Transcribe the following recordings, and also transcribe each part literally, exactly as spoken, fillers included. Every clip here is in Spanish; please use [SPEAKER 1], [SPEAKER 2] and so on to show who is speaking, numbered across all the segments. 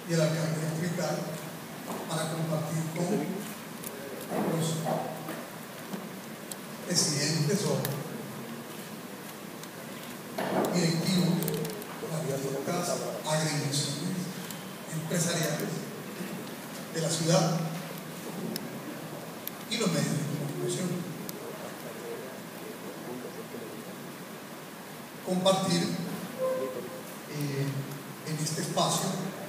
[SPEAKER 1] y el alcalde distrital para compartir con los presidentes o directivos de las distintas agremiaciones empresariales de la ciudad y los medios de comunicación. Compartir eh, en este espacio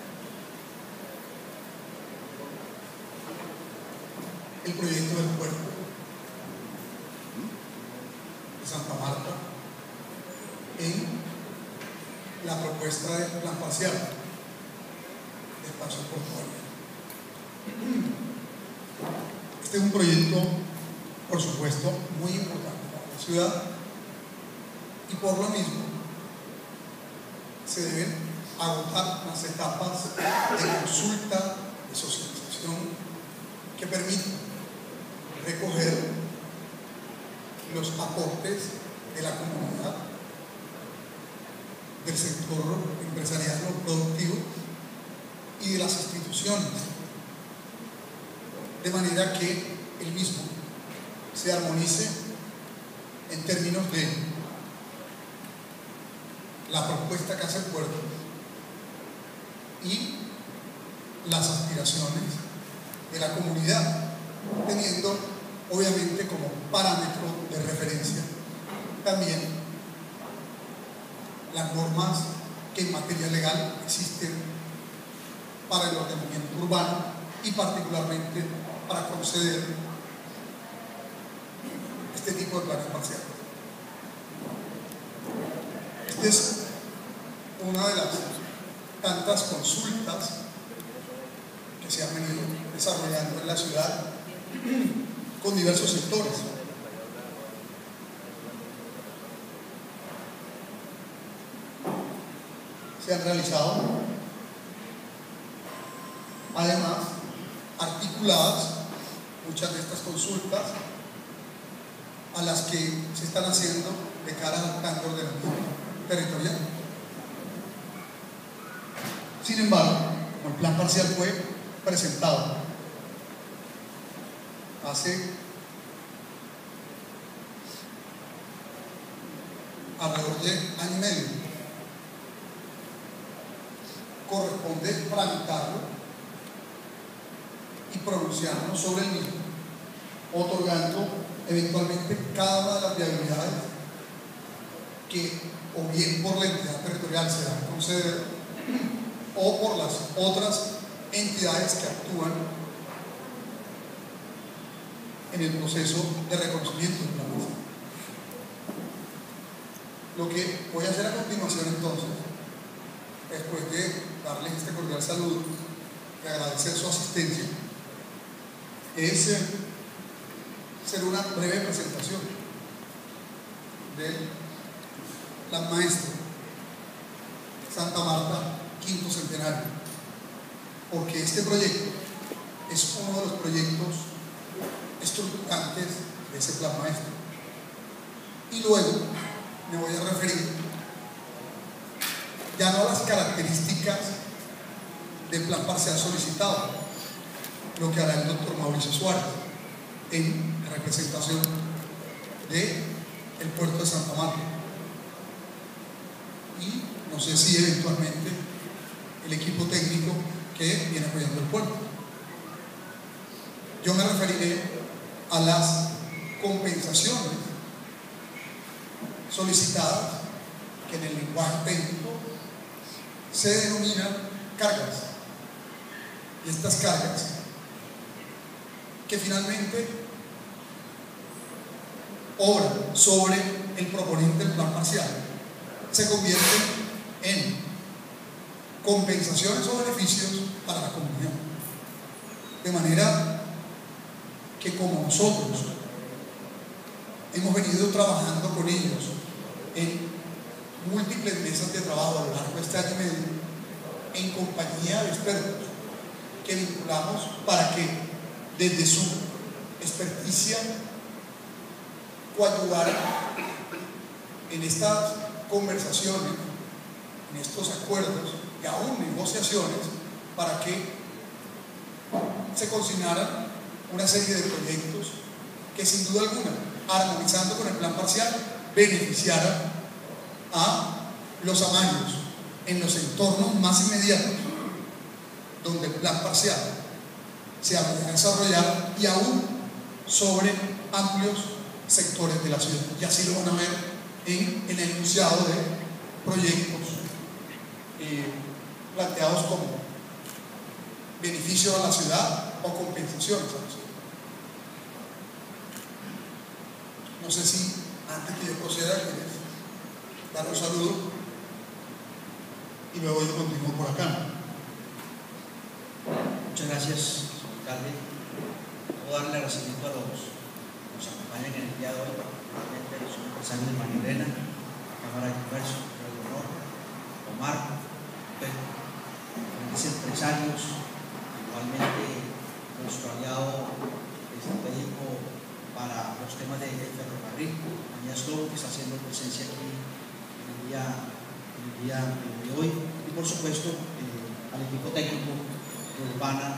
[SPEAKER 1] el proyecto del puerto de Santa Marta en la propuesta del plan parcial de espacio portuario. Este es un proyecto, por supuesto, muy importante para la ciudad y por lo mismo se deben agotar las etapas de consulta, de socialización que permitan recoger los aportes de la comunidad, del sector empresarial o productivo y de las instituciones, de manera que el mismo se armonice en términos de la propuesta que hace el puerto y las aspiraciones de la comunidad, teniendo obviamente como parámetro de referencia también las normas que en materia legal existen para el ordenamiento urbano y particularmente para conceder este tipo de planes parciales. Esta es una de las tantas consultas que se han venido desarrollando en la ciudad con diversos sectores. Se han realizado además articuladas muchas de estas consultas a las que se están haciendo de cara al plan de ordenamiento territorial. Sin embargo, como el plan parcial fue presentado hace alrededor de año y medio, corresponde tramitarlo y pronunciarnos sobre el mismo, otorgando eventualmente cada una de las viabilidades que o bien por la entidad territorial se dan a conceder o por las otras entidades que actúan en el proceso de reconocimiento del plan parcial. Lo que voy a hacer a continuación entonces, después de darles este cordial saludo y agradecer su asistencia, es eh, hacer una breve presentación del plan maestro Santa Marta quinto centenario, porque este proyecto es uno de los proyectos estructurantes de ese plan maestro. Y luego me voy a referir ya no a las características del plan parcial solicitado, lo que hará el doctor Mauricio Suárez en representación del puerto de Santa Marta, y no sé si eventualmente el equipo técnico que viene apoyando el puerto. Yo me referiré a las compensaciones solicitadas, que en el lenguaje técnico se denominan cargas, y estas cargas que finalmente obran sobre el proponente del plan parcial se convierten en compensaciones o beneficios para la comunidad, de manera que como nosotros hemos venido trabajando con ellos en múltiples mesas de trabajo a lo largo de este año y medio, en compañía de expertos que vinculamos para que desde su experticia coadyuvaran en estas conversaciones, en estos acuerdos y aún negociaciones para que se consignaran una serie de proyectos que sin duda alguna, armonizando con el plan parcial, beneficiaran a los amarios en los entornos más inmediatos donde el plan parcial se va a desarrollar y aún sobre amplios sectores de la ciudad. Y así lo van a ver en, en el enunciado de proyectos eh, planteados como beneficio a la ciudad o compensaciones a la ciudad. No sé si antes que yo proceda quieres dar un saludo y luego yo continúo por acá.
[SPEAKER 2] Muchas gracias, alcalde. Puedo darle agradecimiento a los que nos acompañan en el día de hoy, particularmente a los empresarios de Marilena, la Cámara de Comercio, el Honor, Omar, diferentes empresarios, igualmente nuestro aliado estratégico para los temas de ferrocarril, Compañía Slow, que está haciendo presencia aquí en el día, en el día de hoy, y por supuesto eh, al equipo técnico Urbana,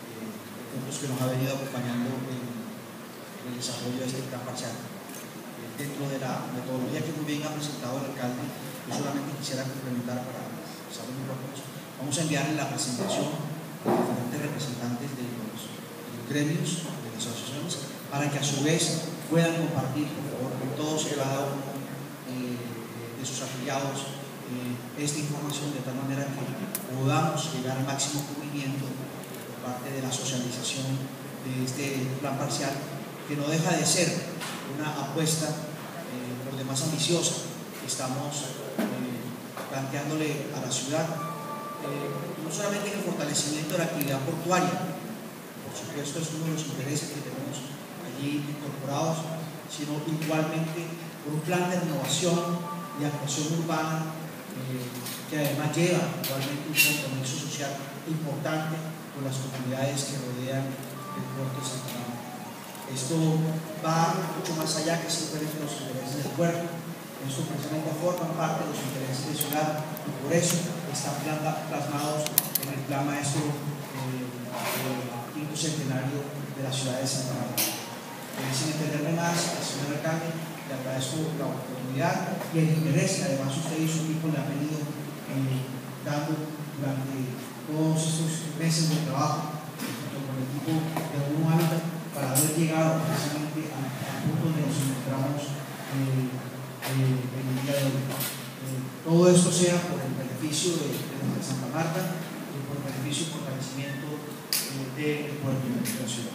[SPEAKER 2] eh, que nos ha venido acompañando en, en el desarrollo de este plan parcial. Eh, dentro de la metodología que muy bien ha presentado el alcalde, yo solamente quisiera complementar para saber un poco. Vamos a enviarle la presentación a diferentes representantes de los, de los gremios, de las asociaciones, para que a su vez puedan compartir, por favor, con todos y cada uno eh, de sus afiliados eh, esta información, de tal manera que podamos llegar al máximo cubrimiento por parte de la socialización de este plan parcial, que no deja de ser una apuesta eh, por demás ambiciosa que estamos eh, planteándole a la ciudad, eh, no solamente en el fortalecimiento de la actividad portuaria, por supuesto es uno de los intereses que tenemos allí incorporados, sino igualmente por un plan de renovación y actuación urbana eh, que además lleva igualmente un compromiso social importante con las comunidades que rodean el puerto de Santa Marta. Esto va mucho más allá que simplemente los intereses del puerto. Esto precisamente forma parte de los intereses de ciudad y por eso están plasmados en el plan maestro eh, del quinto centenario de la ciudad de Santa Marta. Eh, sin entenderme más, señor alcalde, le agradezco la oportunidad y el interés que además usted y su equipo le han venido eh, dando durante todos estos meses de trabajo junto con el equipo de Uno Hábitat para haber llegado precisamente al, al punto donde nos encontramos eh, eh, en el día de hoy. Eh, todo esto sea por el beneficio de, de Santa Marta y por el beneficio y fortalecimiento eh, del puerto de la ciudad.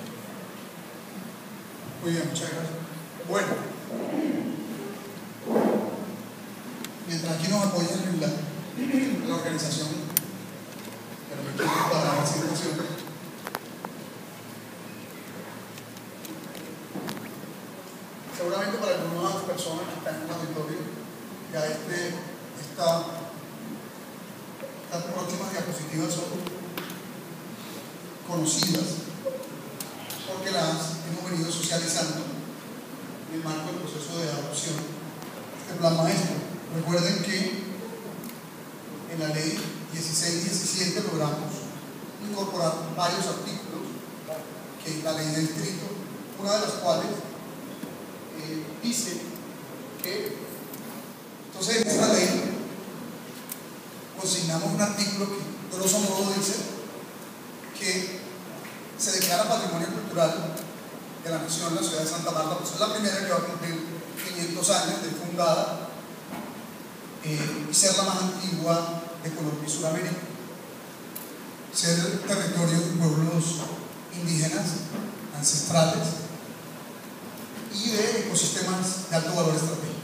[SPEAKER 1] Muy bien, muchas gracias. Bueno, mientras aquí nos apoyan en la, en la organización, pero me quiero para la situación. Seguramente para algunas personas que están en el auditorio, ya este, esta, estas próximas diapositivas son conocidas, porque las hemos venido socializando en el marco del proceso de adopción de este plan maestro. Recuerden que en la ley dieciséis diecisiete logramos incorporar varios artículos que la ley del distrito, una de las cuales eh, dice que, entonces en esta ley consignamos un artículo que grosso modo dice que se declara patrimonio cultural de la nación la ciudad de Santa Marta, pues es la primera que va a cumplir quinientos años de fundada eh, y ser la más antigua de Colombia y Sudamérica, ser territorio de pueblos indígenas ancestrales y de ecosistemas de alto valor estratégico.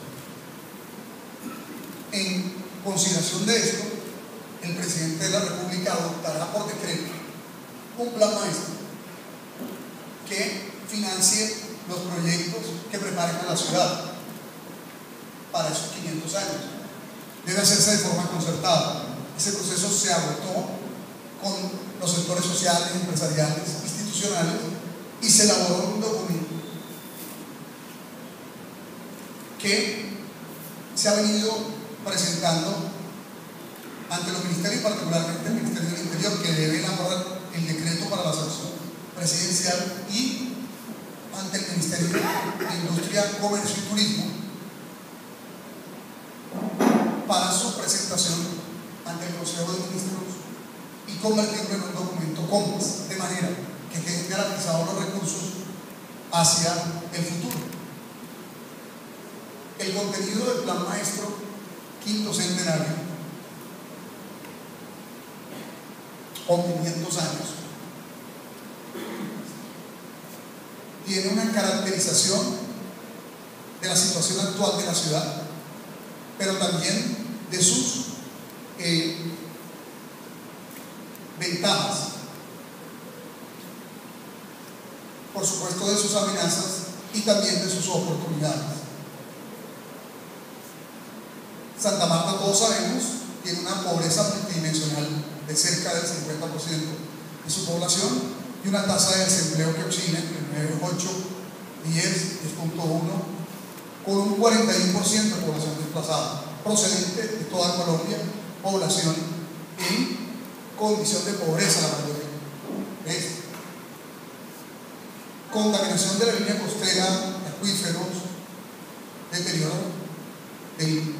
[SPEAKER 1] En consideración de esto, el presidente de la República adoptará por decreto un plan maestro que financie los proyectos que preparen a la ciudad para esos quinientos años. Debe hacerse de forma concertada. Ese proceso se agotó con los sectores sociales, empresariales, institucionales y se elaboró un documento que se ha venido presentando ante los ministerios, particularmente el Ministerio del Interior Interior, que debe elaborar el decreto para la sanción presidencial, y ante el Ministerio de Industria, Comercio y Turismo para su presentación ante el Consejo de Ministros y convertirlo en un documento COMPAS, de manera que queden garantizados los recursos hacia el futuro. El contenido del Plan Maestro Quinto Centenario, con quinientos años, tiene una caracterización de la situación actual de la ciudad, pero también de sus eh, ventajas, por supuesto de sus amenazas y también de sus oportunidades. Santa Marta, todos sabemos, tiene una pobreza multidimensional de cerca del cincuenta por ciento de su población y una tasa de desempleo que oscila entre nueve punto ocho, diez, diez punto uno, con un cuarenta y uno por ciento de población desplazada, procedente de toda Colombia, población en condición de pobreza la mayoría. ¿Ves? Contaminación de la línea costera, acuíferos, deterioro del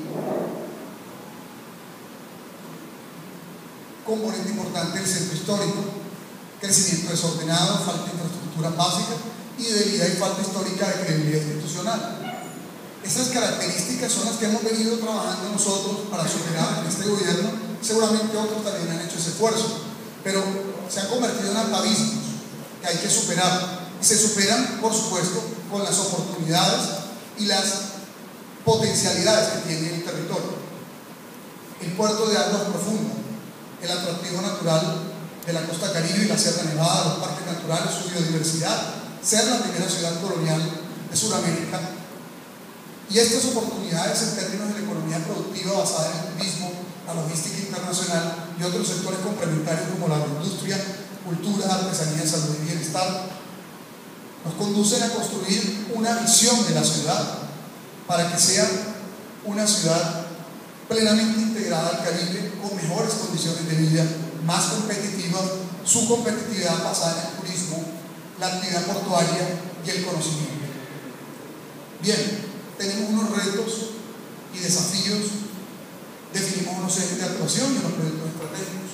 [SPEAKER 1] componente importante del centro histórico, crecimiento desordenado, falta de infraestructura básica y debilidad y falta histórica de credibilidad institucional. Estas características son las que hemos venido trabajando nosotros para superar en este gobierno. Seguramente otros también han hecho ese esfuerzo, pero se han convertido en atavismos que hay que superar, y se superan, por supuesto, con las oportunidades y las potencialidades que tiene el territorio. El puerto de aguas profundas, el atractivo natural de la costa caribe y la Sierra Nevada, los parques naturales, su biodiversidad, ser la primera ciudad colonial de Sudamérica, y estas oportunidades en términos de la economía productiva basada en el turismo, la logística internacional y otros sectores complementarios como la industria, cultura, artesanía, salud y bienestar, nos conducen a construir una visión de la ciudad para que sea una ciudad plenamente integrada al Caribe, con mejores condiciones de vida, más competitiva, su competitividad basada en el turismo, la actividad portuaria y el conocimiento. Bien, tenemos unos retos y desafíos, definimos unos ejes de actuación y unos proyectos estratégicos.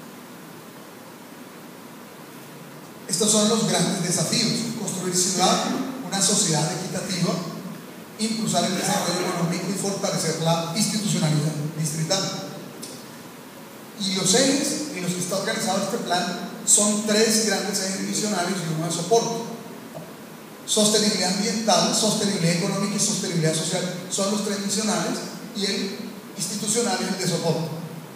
[SPEAKER 1] Estos son los grandes desafíos: construir ciudad, una sociedad equitativa, impulsar el desarrollo económico y fortalecer la institucionalidad distrital. Y los ejes en los que está organizado este plan son tres grandes ejes divisionales y uno de soporte. Sostenibilidad ambiental, sostenibilidad económica y sostenibilidad social son los tres divisionales, y el institucional es el de soporte.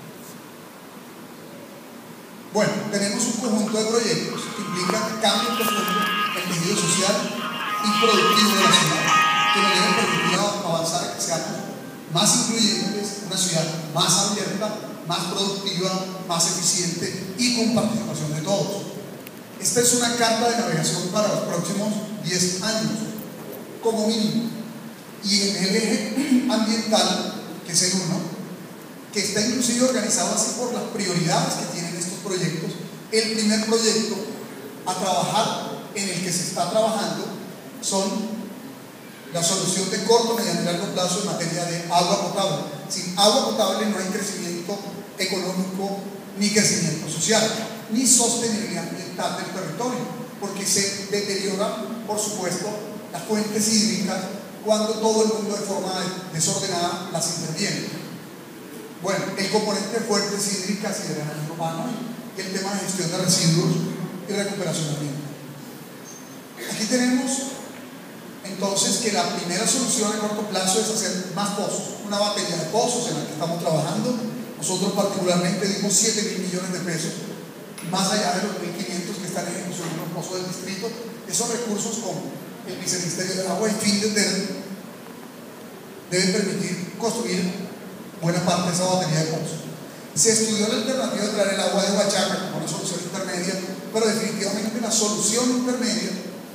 [SPEAKER 1] Bueno, tenemos un conjunto de proyectos que implican cambio profundo en el tejido social y productivo de la ciudad, que nos deben permitir avanzar a que seamos más incluyentes, una ciudad más abierta, más productiva, más eficiente y con participación de todos. Esta es una carta de navegación para los próximos diez años, como mínimo. Y en el eje ambiental, que es el uno, que está inclusive organizado así por las prioridades que tienen estos proyectos, el primer proyecto a trabajar, en el que se está trabajando, son la solución de corto, mediano y largo plazo en materia de agua potable. Sin agua potable no hay crecimiento económico, ni crecimiento social, ni sostenibilidad ambiental del territorio, porque se deterioran, por supuesto, las fuentes hídricas cuando todo el mundo de forma desordenada las interviene. Bueno, el componente de fuentes hídricas y drenaje urbano, y el tema de gestión de residuos y recuperación ambiental. Aquí tenemos entonces que la primera solución a corto plazo es hacer más pozos, una batería de pozos en la que estamos trabajando. Nosotros particularmente dimos siete mil millones de pesos, más allá de los mil quinientos que están en ejecución en los pozos del distrito. Esos recursos, con el Viceministerio del Agua y FINDETER, deben permitir construir buena parte de esa batería de pozos. Se estudió la alternativa de traer el agua de Huachaca como una solución intermedia, pero definitivamente la solución intermedia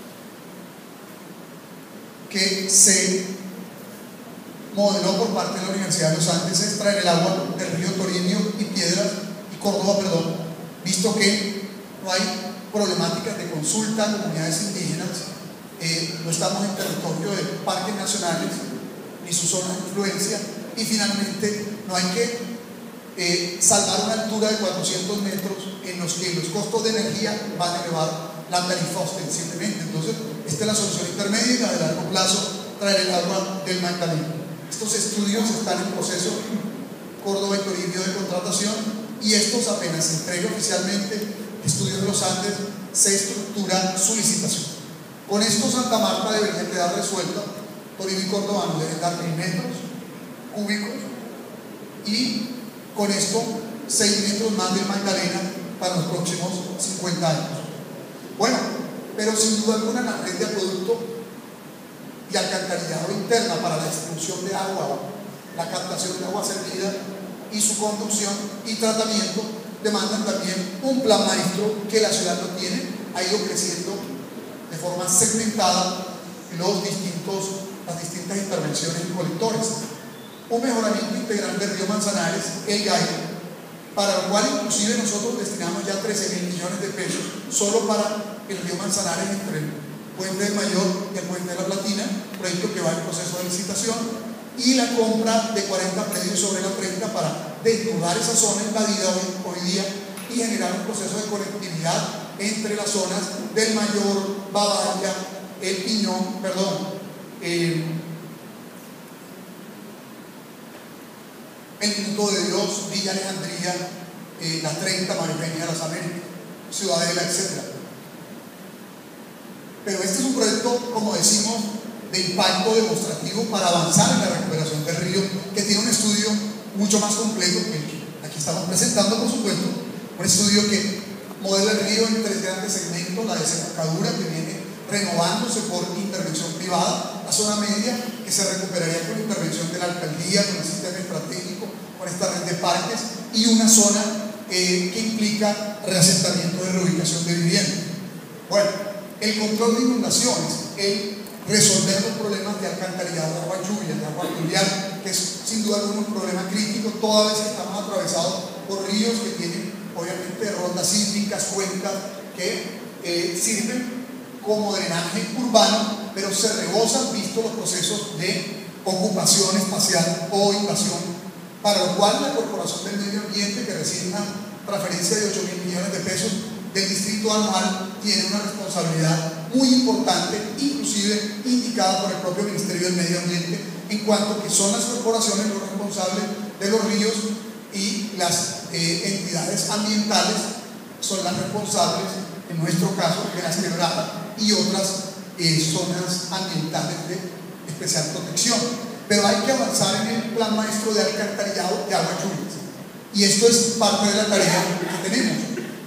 [SPEAKER 1] que se modeló por parte de la Universidad de los Andes es traer el agua del río Torinio y Piedras y Córdoba, perdón, visto que no hay problemáticas de consulta a comunidades indígenas, eh, no estamos en territorio de parques nacionales ni su zona de influencia, y finalmente no hay que eh, salvar una altura de cuatrocientos metros en los que los costos de energía van a elevar la tarifa ostensiblemente. Entonces, esta es la solución intermedia y la de largo plazo, traer el agua del Magdalena. Estos estudios están en proceso Córdoba y Toribio de contratación, y estos apenas se entrega oficialmente Estudios de los Andes, se estructura su licitación. Con esto Santa Marta debería quedar resuelta. Toribio y Córdoba nos deben dar mil metros cúbicos, y con esto seis metros más del Magdalena para los próximos cincuenta años. Bueno, pero sin duda alguna la red de acueducto y alcantarillado interna para la distribución de agua, la captación de agua servida y su conducción y tratamiento demandan también un plan maestro que la ciudad no tiene. Ha ido creciendo de forma segmentada los distintos, las distintas intervenciones y colectores. Un mejoramiento integral del río Manzanares, el Gairo, para lo cual inclusive nosotros destinamos ya trece mil millones de pesos solo para el río Manzanares entre el Puente del Mayor y el Puente de la Platina, proyecto que va en proceso de licitación, y la compra de cuarenta predios sobre la treinta para desnudar esa zona invadida hoy, hoy día y generar un proceso de conectividad entre las zonas del Mayor, Bavaria, el Piñón, perdón, eh, el Minuto de Dios, Villa Alejandría, eh, la treinta, María Eugenia de las Américas, Ciudadela, etcétera. Pero este es un proyecto, como decimos, de impacto demostrativo para avanzar en la recuperación del río, que tiene un estudio mucho más completo que el que aquí estamos presentando, por supuesto. Un estudio que modela el río en tres grandes segmentos: la desembocadura, que viene renovándose por intervención privada; la zona media, que se recuperaría con intervención de la alcaldía, con el sistema estratégico, con esta red de parques; y una zona eh, que implica reasentamiento de reubicación de vivienda. Bueno, el control de inundaciones, el resolver los problemas de alcantarillado, de agua lluvia, de agua pluvial, que es sin duda alguna un problema crítico, toda vez que estamos atravesados por ríos que tienen obviamente rondas sísmicas, cuencas que eh, sirven como drenaje urbano, pero se rebosan visto los procesos de ocupación espacial o invasión, para lo cual la Corporación del Medio Ambiente, que recibe una transferencia de ocho mil millones de pesos del distrito anual, tiene una responsabilidad muy importante, inclusive indicada por el propio Ministerio del Medio Ambiente, en cuanto que son las corporaciones los responsables de los ríos, y las eh, entidades ambientales son las responsables, en nuestro caso, de las quebradas y otras eh, zonas ambientales de especial protección. Pero hay que avanzar en el plan maestro de alcantarillado de aguas lluvias, y esto es parte de la tarea que tenemos.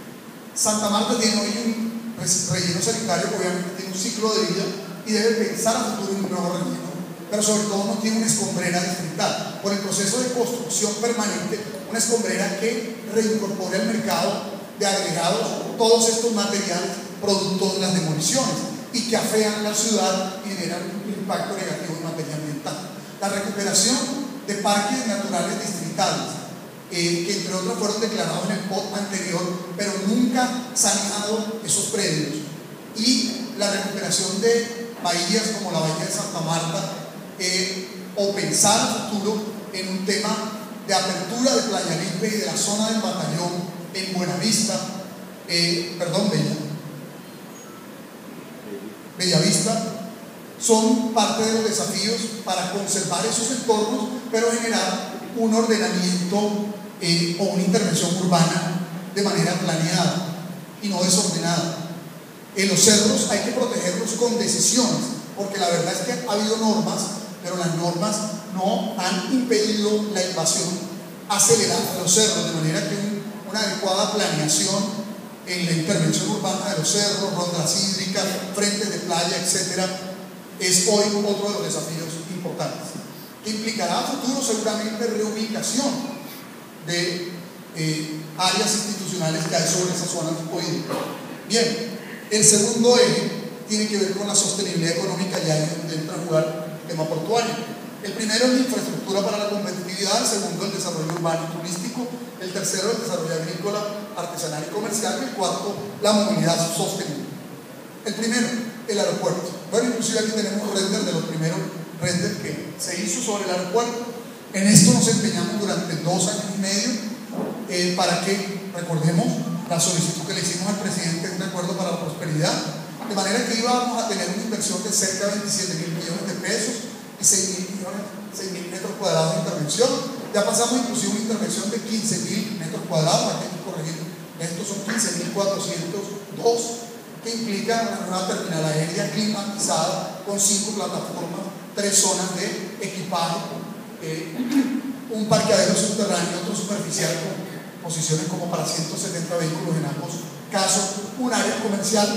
[SPEAKER 1] Santa Marta tiene hoy un relleno sanitario que obviamente tiene un ciclo de vida y debe pensar a futuro en un nuevo relleno, pero sobre todo no tiene una escombrera distrital por el proceso de construcción permanente, una escombrera que reincorpore al mercado de agregados todos estos materiales producto de las demoliciones y que afean la ciudad y generan un impacto negativo en materia ambiental. La recuperación de parques naturales distritales, Eh, que entre otros fueron declarados en el P O T anterior, pero nunca saneado esos predios, y la recuperación de bahías como la bahía de Santa Marta, eh, o pensar a futuro en un tema de apertura de Playa Libre y de la zona del Batallón en Buenavista, eh, perdón, Bella, Bellavista, son parte de los desafíos para conservar esos entornos, pero generar un ordenamiento eh, o una intervención urbana de manera planeada y no desordenada. En los cerros hay que protegerlos con decisiones, porque la verdad es que ha habido normas, pero las normas no han impedido la invasión acelerada de los cerros, de manera que un, una adecuada planeación en la intervención urbana de los cerros, rondas hídricas, frentes de playa, etcétera, es hoy otro de los desafíos importantes, que implicará a futuro seguramente reubicación de eh, áreas institucionales que hay sobre esas zonas hoy día. Bien, el segundo eje tiene que ver con la sostenibilidad económica, y ahí es donde entra a jugar el tema portuario. El primero es la infraestructura para la competitividad, el segundo el desarrollo urbano y turístico, el tercero el desarrollo agrícola, artesanal y comercial, y el cuarto la movilidad sostenible. El primero, el aeropuerto. Bueno, inclusive aquí tenemos un render de los primeros renders que se hizo sobre el aeropuerto. En esto nos empeñamos durante dos años y medio eh, para que, recordemos, la solicitud que le hicimos al presidente de un acuerdo para la prosperidad, de manera que íbamos a tener una inversión de cerca de veintisiete mil millones de pesos y seis mil metros cuadrados de intervención. Ya pasamos inclusive una intervención de quince mil metros cuadrados, aquí hay que corregir, estos son quince mil cuatrocientos dos, que implica una nueva terminal aérea climatizada con cinco plataformas, tres zonas de equipaje, eh, un parqueadero subterráneo, otro superficial con posiciones como para ciento setenta vehículos en ambos casos, un área comercial,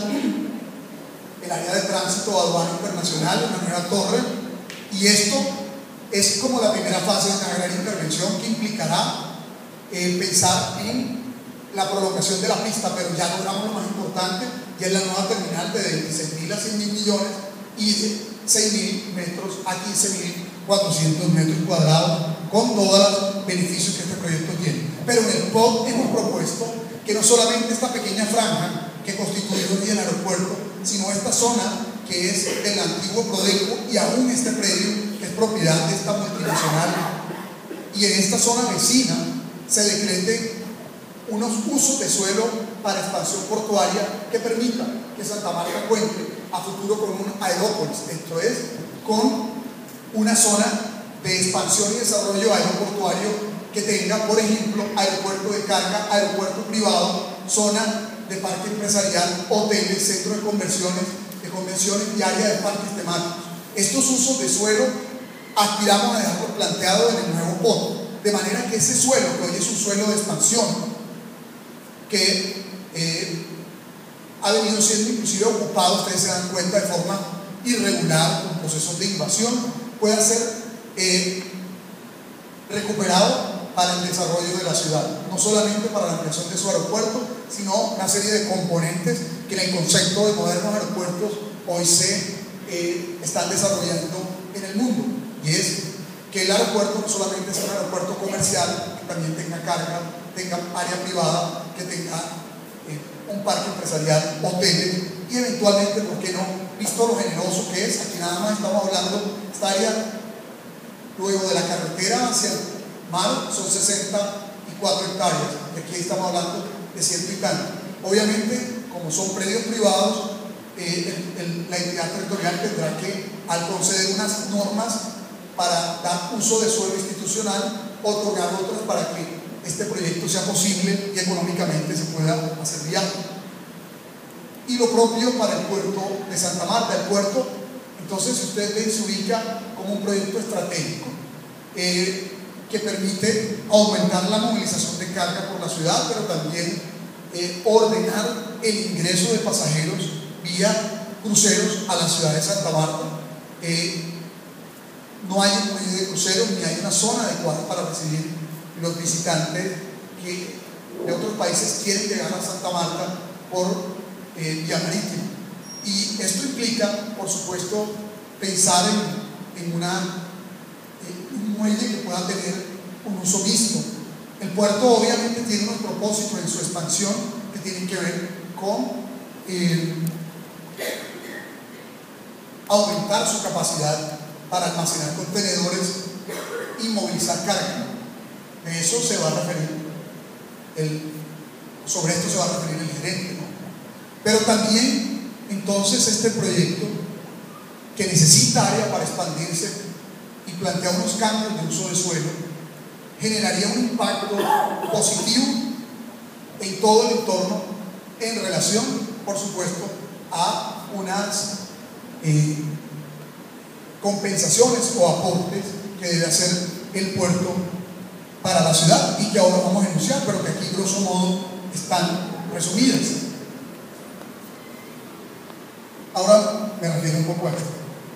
[SPEAKER 1] el área de tránsito aduana internacional, una nueva torre, y esto es como la primera fase de una gran intervención que implicará eh, pensar en la prolongación de la pista, pero ya logramos lo más importante, y es la nueva terminal de veintiséis mil a cien mil millones y de seis mil metros a quince mil cuatrocientos metros cuadrados, con todos los beneficios que este proyecto tiene. Pero en el P O D hemos propuesto que no solamente esta pequeña franja que constituye hoy día el aeropuerto, sino esta zona que es el antiguo Prodeco y aún este predio que es propiedad de esta multinacional, y en esta zona vecina se decreten unos usos de suelo para expansión portuaria que permitan que Santa Marta cuente a futuro con un aerópolis, esto es, con una zona de expansión y desarrollo aeroportuario que tenga, por ejemplo, aeropuerto de carga, aeropuerto privado, zona de parque empresarial, hoteles, centro de conversiones, de convenciones y área de parques temáticos. Estos usos de suelo aspiramos a dejarlo planteado en el nuevo P O D, de manera que ese suelo, que hoy es un suelo de expansión, que eh, ha venido siendo inclusive ocupado, ustedes se dan cuenta, de forma irregular, con procesos de invasión, pueda ser eh, recuperado para el desarrollo de la ciudad, no solamente para la ampliación de su aeropuerto, sino una serie de componentes que en el concepto de modernos aeropuertos hoy se eh, están desarrollando en el mundo, y es que el aeropuerto no solamente sea un aeropuerto comercial, que también tenga carga, tenga área privada, que tenga eh, un parque empresarial, hoteles y eventualmente, ¿por qué no?, visto lo generoso que es, aquí nada más estamos hablando, esta área luego de la carretera hacia el mar son sesenta y cuatro hectáreas, y aquí estamos hablando de ciento y tanto. Obviamente, como son predios privados, eh, el, el, la entidad territorial tendrá que, al conceder unas normas para dar uso de suelo institucional, otorgar otras para que este proyecto sea posible y económicamente se pueda hacer viable. Y lo propio para el puerto de Santa Marta. El puerto, entonces, si ustedes ven, se ubica como un proyecto estratégico eh, que permite aumentar la movilización de carga por la ciudad, pero también eh, ordenar el ingreso de pasajeros vía cruceros a la ciudad de Santa Marta. Eh, no hay un medio de cruceros ni hay una zona adecuada para recibir los visitantes que de otros países quieren llegar a Santa Marta por eh, vía marítima. Y esto implica, por supuesto, pensar en, en una, eh, un muelle que pueda tener un uso mixto. El puerto obviamente tiene unos propósitos en su expansión que tienen que ver con eh, aumentar su capacidad para almacenar contenedores y movilizar carga. De eso se va a referir, el, sobre esto se va a referir el gerente, ¿no? Pero también, entonces, este proyecto, que necesita área para expandirse y plantea unos cambios de uso de suelo, generaría un impacto positivo en todo el entorno en relación, por supuesto, a unas eh, compensaciones o aportes que debe hacer el puerto para la ciudad y que ahora vamos a enunciar, pero que aquí grosso modo están resumidas. Ahora me refiero un poco a esto.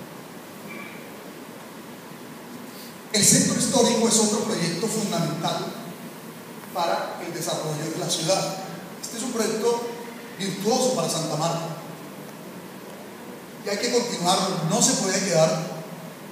[SPEAKER 1] El centro histórico es otro proyecto fundamental para el desarrollo de la ciudad. Este es un proyecto virtuoso para Santa Marta y hay que continuarlo, no se puede quedar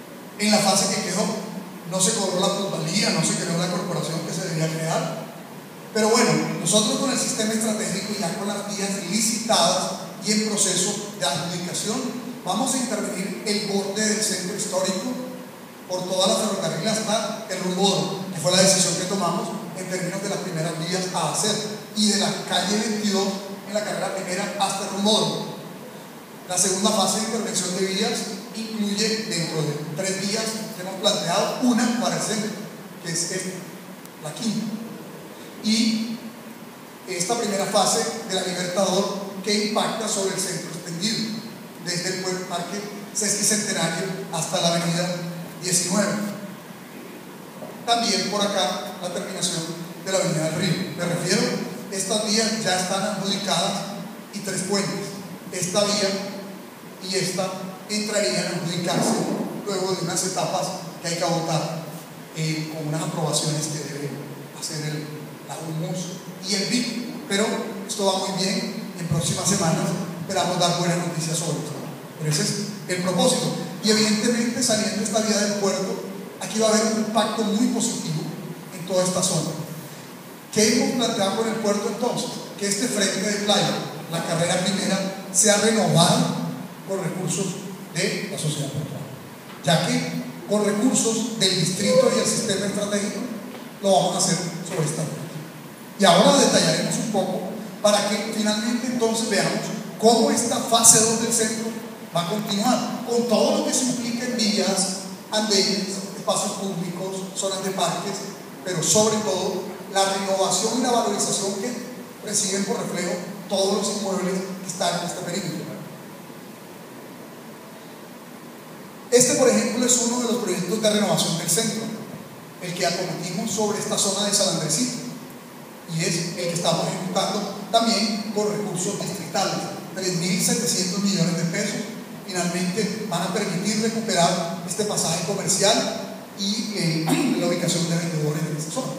[SPEAKER 1] En la fase que quedó, no se cobró la plusvalía, no se creó la corporación que se debía crear. Pero bueno, nosotros con el sistema estratégico y ya con las vías licitadas y en proceso de adjudicación, vamos a intervenir el borde del centro histórico por toda la ferrocarril hasta el Rumboro, que fue la decisión que tomamos en términos de las primeras vías a hacer, y de la calle veintidós en la carrera primera hasta el Rumboro. La segunda fase de intervención de vías incluye, dentro de tres vías que hemos planteado, una para el centro, que es esta, la quinta, y esta primera fase de la Libertador, que impacta sobre el centro extendido desde el Parque Sesquicentenario hasta la avenida diecinueve. También por acá la terminación de la avenida del Río. Me refiero, estas vías ya están adjudicadas y tres puentes. Esta vía y esta entrarían a adjudicarse luego de unas etapas que hay que agotar eh, con unas aprobaciones que debe hacer el, la U M U S y el B I C. Pero esto va muy bien. En próximas semanas esperamos dar buenas noticias sobre esto. Pero ese es el propósito. Y evidentemente, saliendo esta vía del puerto, aquí va a haber un impacto muy positivo en toda esta zona. ¿Qué hemos planteado con el puerto entonces? Que este frente de playa, la carrera primera, sea renovado con recursos de la sociedad portuaria, ya que con recursos del distrito y el sistema estratégico lo vamos a hacer sobre esta ruta. Y ahora detallaremos un poco para que finalmente entonces veamos cómo esta fase dos del centro va a continuar, con todo lo que se implica en vías, andenes, espacios públicos, zonas de parques, pero sobre todo la renovación y la valorización que reciben por reflejo todos los inmuebles que están en este perímetro. Este, por ejemplo, es uno de los proyectos de renovación del centro, el que acometimos sobre esta zona de San Andresito, y es el que estamos ejecutando también con recursos distritales, tres mil setecientos millones de pesos. Finalmente van a permitir recuperar este pasaje comercial y eh, la ubicación de vendedores en esta zona.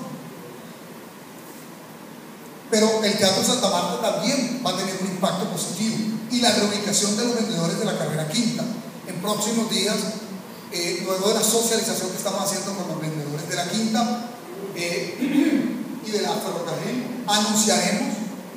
[SPEAKER 1] Pero el Teatro Santa Marta también va a tener un impacto positivo, y la reubicación de los vendedores de la carrera quinta. En próximos días, eh, luego de la socialización que estamos haciendo con los vendedores de la quinta eh, y de la ferrocarril, anunciaremos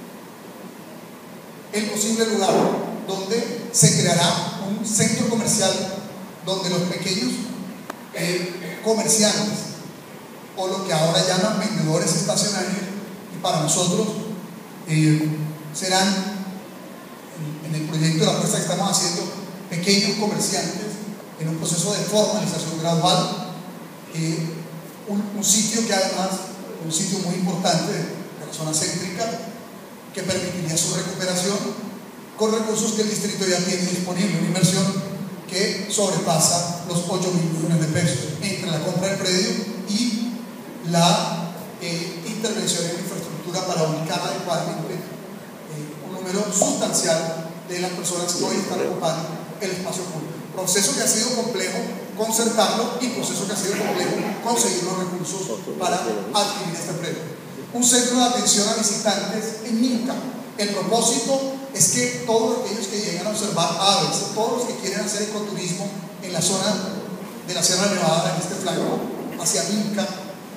[SPEAKER 1] el posible lugar donde se creará un centro comercial donde los pequeños eh, comerciantes, o lo que ahora llaman vendedores estacionarios, y para nosotros eh, serán en, en el proyecto de la apuesta que estamos haciendo pequeños comerciantes en un proceso de formalización gradual, eh, un, un sitio que además un sitio muy importante de la zona céntrica, que permitiría su recuperación con recursos que el distrito ya tiene disponible, una inversión que sobrepasa los ocho mil millones de pesos entre la compra del predio y la eh, intervención en infraestructura para ubicar adecuadamente eh, un número sustancial de las personas que hoy están ocupando el espacio público. Proceso que ha sido complejo concertarlo, y proceso que ha sido complejo conseguir los recursos para adquirir este predio. Un centro de atención a visitantes en Minca. El propósito es que todos aquellos que lleguen a observar aves, todos los que quieren hacer ecoturismo en la zona de la Sierra Nevada, en este flanco hacia Minca,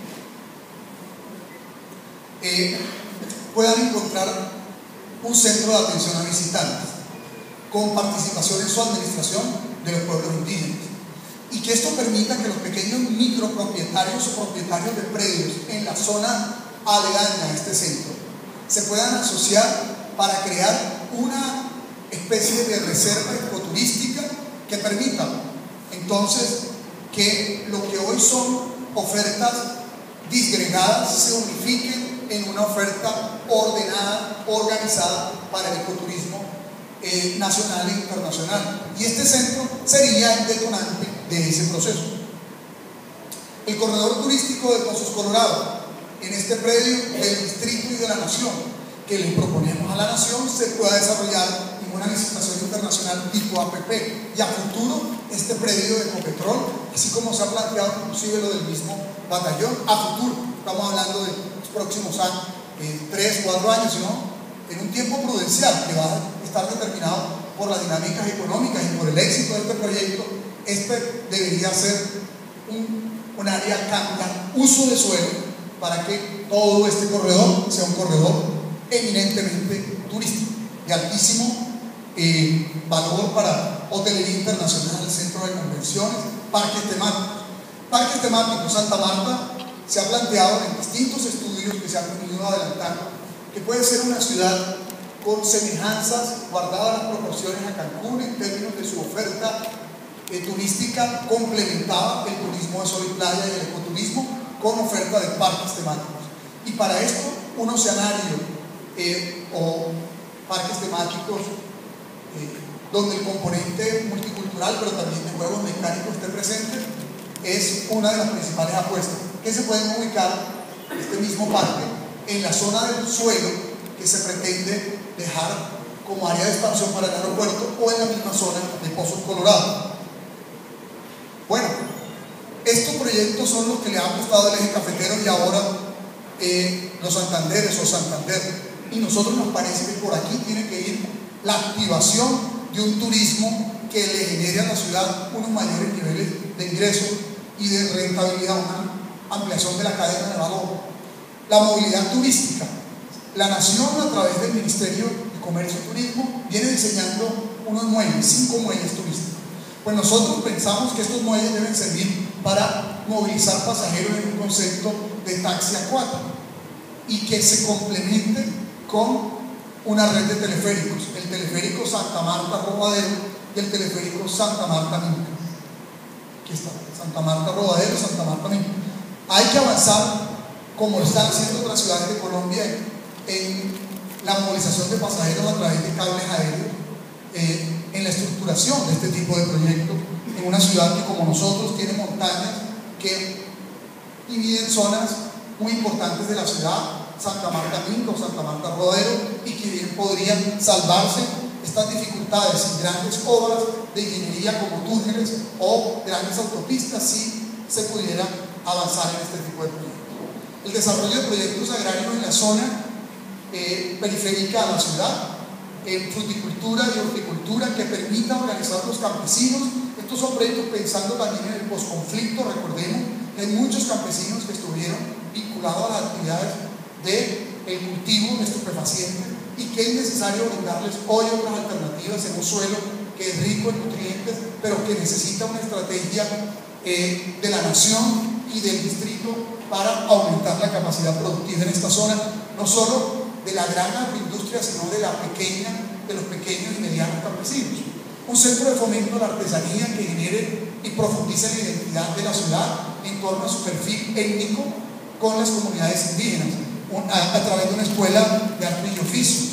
[SPEAKER 1] eh, puedan encontrar un centro de atención a visitantes con participación en su administración de los pueblos indígenas, y que esto permita que los pequeños micropropietarios o propietarios de predios en la zona aledaña a este centro se puedan asociar para crear una especie de reserva ecoturística que permita entonces que lo que hoy son ofertas disgregadas se unifiquen en una oferta ordenada, organizada para el ecoturismo eh, nacional e internacional. Y este centro sería el detonante de ese proceso. El corredor turístico de Pozos Colorado, en este predio del distrito y de la nación, que le proponemos a la nación, se pueda desarrollar en una licitación internacional tipo A P P, y a futuro este predio de Ecopetrol, así como se ha planteado inclusive lo del mismo batallón, a futuro, estamos hablando de los próximos años, eh, tres, cuatro años, sino en un tiempo prudencial que va a estar determinado por las dinámicas económicas y por el éxito de este proyecto. este debería ser un, un área cambiar uso de suelo para que todo este corredor sea un corredor eminentemente turístico, de altísimo eh, valor para hotelería internacional, centro de convenciones, parques temáticos. Parques temáticos, Santa Marta se ha planteado en distintos estudios que se han venido adelantando que puede ser una ciudad con semejanzas, guardadas las proporciones a Cancún en términos de su oferta eh, turística, complementada el turismo de sol y playa y el ecoturismo con oferta de parques temáticos. Y para esto, un oceanario eh, o parques temáticos eh, donde el componente multicultural, pero también de juegos mecánicos esté presente, es una de las principales apuestas, que se pueden ubicar este mismo parque en la zona del suelo que se pretende dejar como área de expansión para el aeropuerto o en la misma zona de Pozos Colorado. Bueno, estos proyectos son los que le han costado el eje cafetero y ahora eh, los Santanderes o Santander, y nosotros nos parece que por aquí tiene que ir la activación de un turismo que le genere a la ciudad unos mayores niveles de ingresos y de rentabilidad, una ampliación de la cadena de valor. La movilidad turística. La Nación, a través del Ministerio de Comercio y Turismo, viene diseñando unos muelles, cinco muelles turísticos. Pues nosotros pensamos que estos muelles deben servir para movilizar pasajeros en un concepto de taxi acuático y que se complemente con una red de teleféricos, el teleférico Santa Marta Rodadero y el teleférico Santa Marta Minca. Aquí está, Santa Marta Rodadero, Santa Marta Minca. Hay que avanzar, como están haciendo otras ciudades de Colombia, en la movilización de pasajeros a través de cables aéreos, eh, en la estructuración de este tipo de proyectos, en una ciudad que, como nosotros, tiene montañas que dividen zonas muy importantes de la ciudad, Santa Marta Minca o Santa Marta Rodadero, y que bien podrían salvarse estas dificultades sin grandes obras de ingeniería como túneles o grandes autopistas si se pudiera avanzar en este tipo de proyectos. El desarrollo de proyectos agrarios en la zona eh, periférica a la ciudad, en fruticultura y horticultura que permita organizar a los campesinos. Estos son proyectos pensando también en el posconflicto. Recordemos que hay muchos campesinos que estuvieron vinculados a las actividades del cultivo de estupefacientes y que es necesario brindarles hoy otras alternativas en un suelo que es rico en nutrientes, pero que necesita una estrategia eh, de la nación y del distrito para aumentar la capacidad productiva en esta zona, no solo de la gran agroindustria, sino de la pequeña, de los pequeños y medianos campesinos. Un centro de fomento de la artesanía que genere y profundice la identidad de la ciudad en torno a su perfil étnico con las comunidades indígenas, a, a través de una escuela de arte y oficios.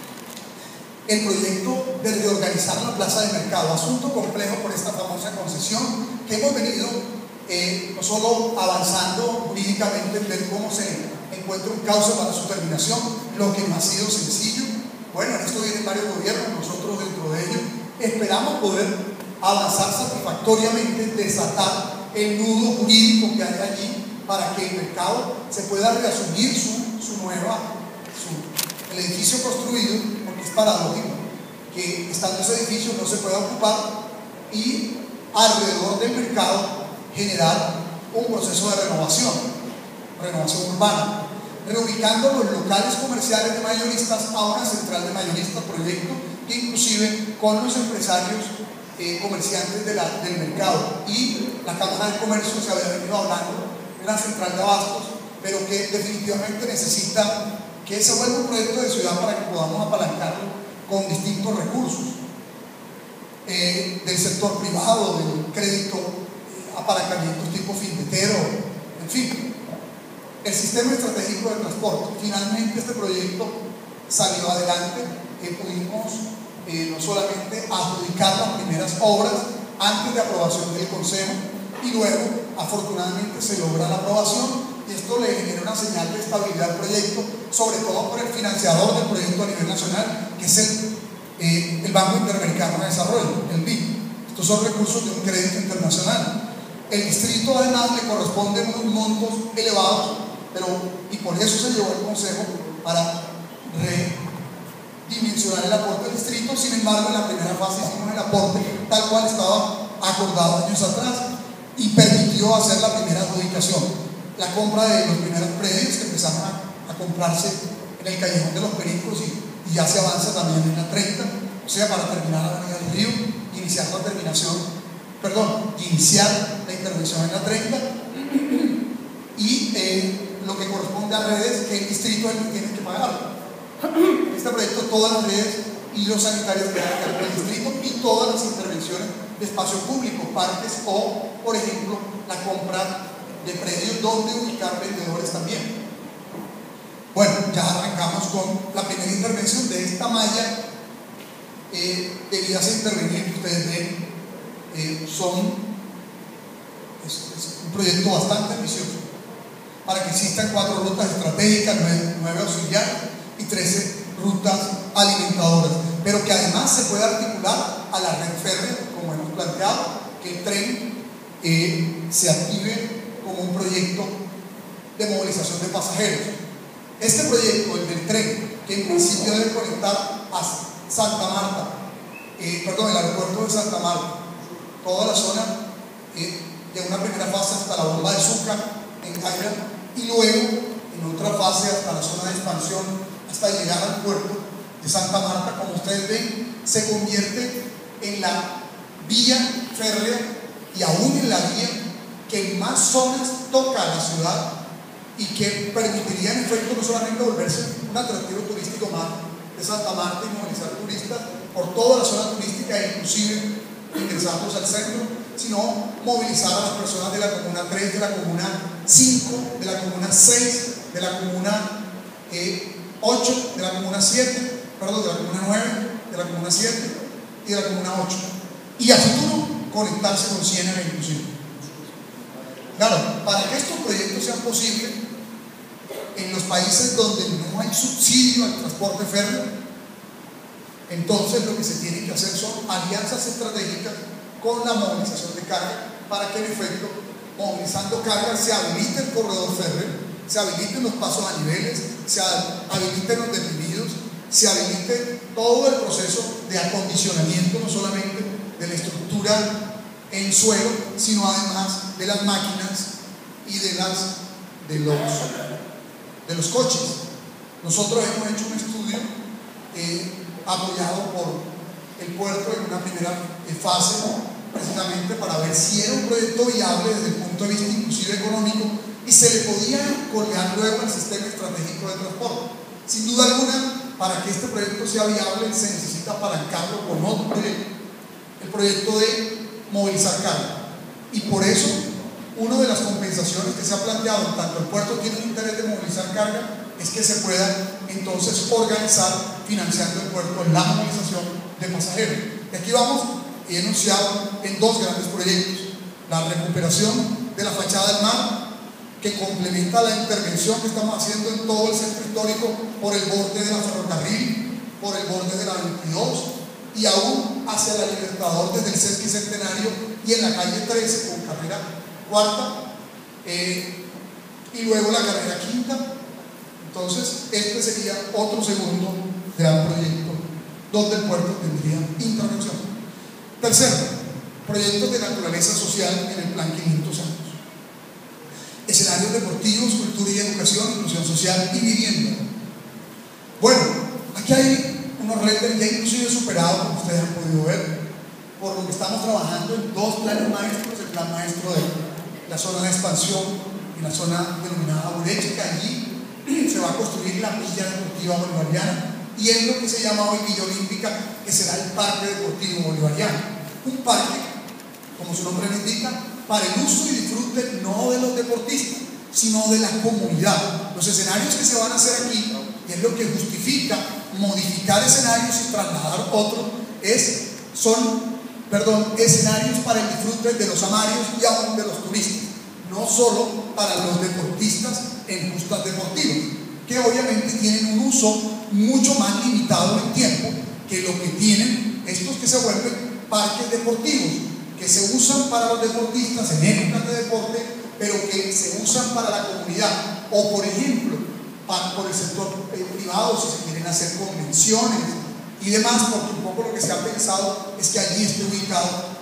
[SPEAKER 1] El proyecto de reorganizar la plaza de mercado, asunto complejo por esta famosa concesión que hemos venido eh, no solo avanzando jurídicamente en ver cómo se encuentra un cauce para su terminación, lo que no ha sido sencillo. Bueno, en esto vienen varios gobiernos, nosotros dentro de ellos esperamos poder avanzar satisfactoriamente, desatar el nudo jurídico que hay allí para que el mercado se pueda reasumir su, su nueva, su, el edificio construido, porque es paradójico que estando ese edificio no se pueda ocupar y alrededor del mercado generar un proceso de renovación, renovación urbana, reubicando los locales comerciales de mayoristas a una central de mayoristas, proyecto que inclusive con los empresarios eh, comerciantes de la, del mercado y la Cámara de Comercio se había venido hablando de una central de abastos, pero que definitivamente necesita que se vuelva un proyecto de ciudad para que podamos apalancarlo con distintos recursos eh, del sector privado, del crédito, eh, apalancamientos tipo finetero, en fin. El sistema estratégico de transporte. Finalmente este proyecto salió adelante, que pudimos eh, no solamente adjudicar las primeras obras antes de aprobación del Consejo y luego afortunadamente se logra la aprobación y esto le genera una señal de estabilidad al proyecto, sobre todo por el financiador del proyecto a nivel nacional, que es el, eh, el Banco Interamericano de Desarrollo, el B I D. Estos son recursos de un crédito internacional. El distrito además le corresponden unos montos elevados, pero, y por eso se llevó el Consejo para redimensionar el aporte del distrito. Sin embargo, en la primera fase hicimos el aporte tal cual estaba acordado años atrás y permitió hacer la primera adjudicación, la compra de los primeros predios que empezaron a, a comprarse en el Callejón de los Pericos y, y ya se avanza también en la treinta, o sea, para terminar la Avenida del Río, iniciar la terminación, perdón, iniciar la intervención en la treinta y eh, lo que corresponde a redes que el distrito es el que tiene que pagar. En este proyecto todas las redes hidrosanitarias que hay en el distrito y todas las intervenciones de espacio público, parques o, por ejemplo, la compra de predios donde ubicar vendedores también. Bueno, ya arrancamos con la primera intervención de esta malla eh, de vías a intervenir que ustedes ven. Eh, son es, es un proyecto bastante ambicioso para que existan cuatro rutas estratégicas, nueve, nueve auxiliares y trece rutas alimentadoras, pero que además se puede articular a la red férrea, como hemos planteado, que el tren eh, se active como un proyecto de movilización de pasajeros. Este proyecto, el del tren, que en principio debe conectar a Santa Marta, eh, perdón, el aeropuerto de Santa Marta, toda la zona eh, de una primera fase hasta la bomba de Zúcar en Caira y luego en otra fase hasta la zona de expansión hasta llegar al puerto de Santa Marta, como ustedes ven, se convierte en la vía férrea y aún en la vía que en más zonas toca a la ciudad y que permitiría en efecto no solamente volverse un atractivo turístico más de Santa Marta y movilizar turistas por toda la zona turística e inclusive ingresarlos al centro, sino movilizar a las personas de la comuna tres, de la comuna cinco, de la comuna seis, de la comuna eh, ocho, de la comuna siete, perdón, de la comuna nueve, de la comuna siete y de la comuna ocho. Y a futuro conectarse con Ciénaga inclusive. Claro, para que estos proyectos sean posibles, en los países donde no hay subsidio al transporte férreo, entonces lo que se tiene que hacer son alianzas estratégicas con la movilización de carga para que en efecto, movilizando carga, se habilite el corredor férreo, se habiliten los pasos a niveles, se habiliten los deprimidos, se habilite todo el proceso de acondicionamiento, no solamente de la estructura en suelo, sino además de las máquinas y de, las, de, los, de los coches. Nosotros hemos hecho un estudio eh, apoyado por el puerto en una primera fase, precisamente para ver si era un proyecto viable desde el punto de vista inclusive económico y se le podía colgar luego al sistema estratégico de transporte. Sin duda alguna, para que este proyecto sea viable se necesita apalancarlo con otro proyecto, el proyecto de movilizar carga, y por eso una de las compensaciones que se ha planteado, en tanto el puerto tiene un interés de movilizar carga, es que se pueda entonces organizar financiando el puerto la movilización de pasajeros. Y aquí vamos, he enunciado en dos grandes proyectos: la recuperación de la fachada del mar, que complementa la intervención que estamos haciendo en todo el centro histórico por el borde de la ferrocarril, por el borde de la veintidós y aún hacia la Libertador desde el Sesquicentenario y en la calle trece con carrera cuarta eh, y luego la carrera quinta. Entonces este sería otro segundo gran proyecto donde el puerto tendría intervención. Tercero, proyectos de naturaleza social en el plan quinientos años. Escenarios deportivos, cultura y educación, inclusión social y vivienda. Bueno, aquí hay unos renders ya inclusive superados, como ustedes han podido ver, por lo que estamos trabajando en dos planes maestros: el plan maestro de la zona de expansión y la zona denominada Urechica. Allí se va a construir la Villa Deportiva Bolivariana y es lo que se llama hoy Villa Olímpica, que será el Parque Deportivo Bolivariano, un parque, como su nombre lo indica, para el uso y disfrute no de los deportistas, sino de la comunidad. Los escenarios que se van a hacer aquí, y es lo que justifica modificar escenarios y trasladar otros, es, son perdón, escenarios para el disfrute de los amarios y aún de los turistas, no solo para los deportistas en justas deportivas, que obviamente tienen un uso mucho más limitado en tiempo que lo que tienen estos que se vuelven parques deportivos, que se usan para los deportistas en épocas de deporte, pero que se usan para la comunidad, o por ejemplo, para, por el sector privado, si se quieren hacer convenciones y demás, porque un poco lo que se ha pensado es que allí esté ubicado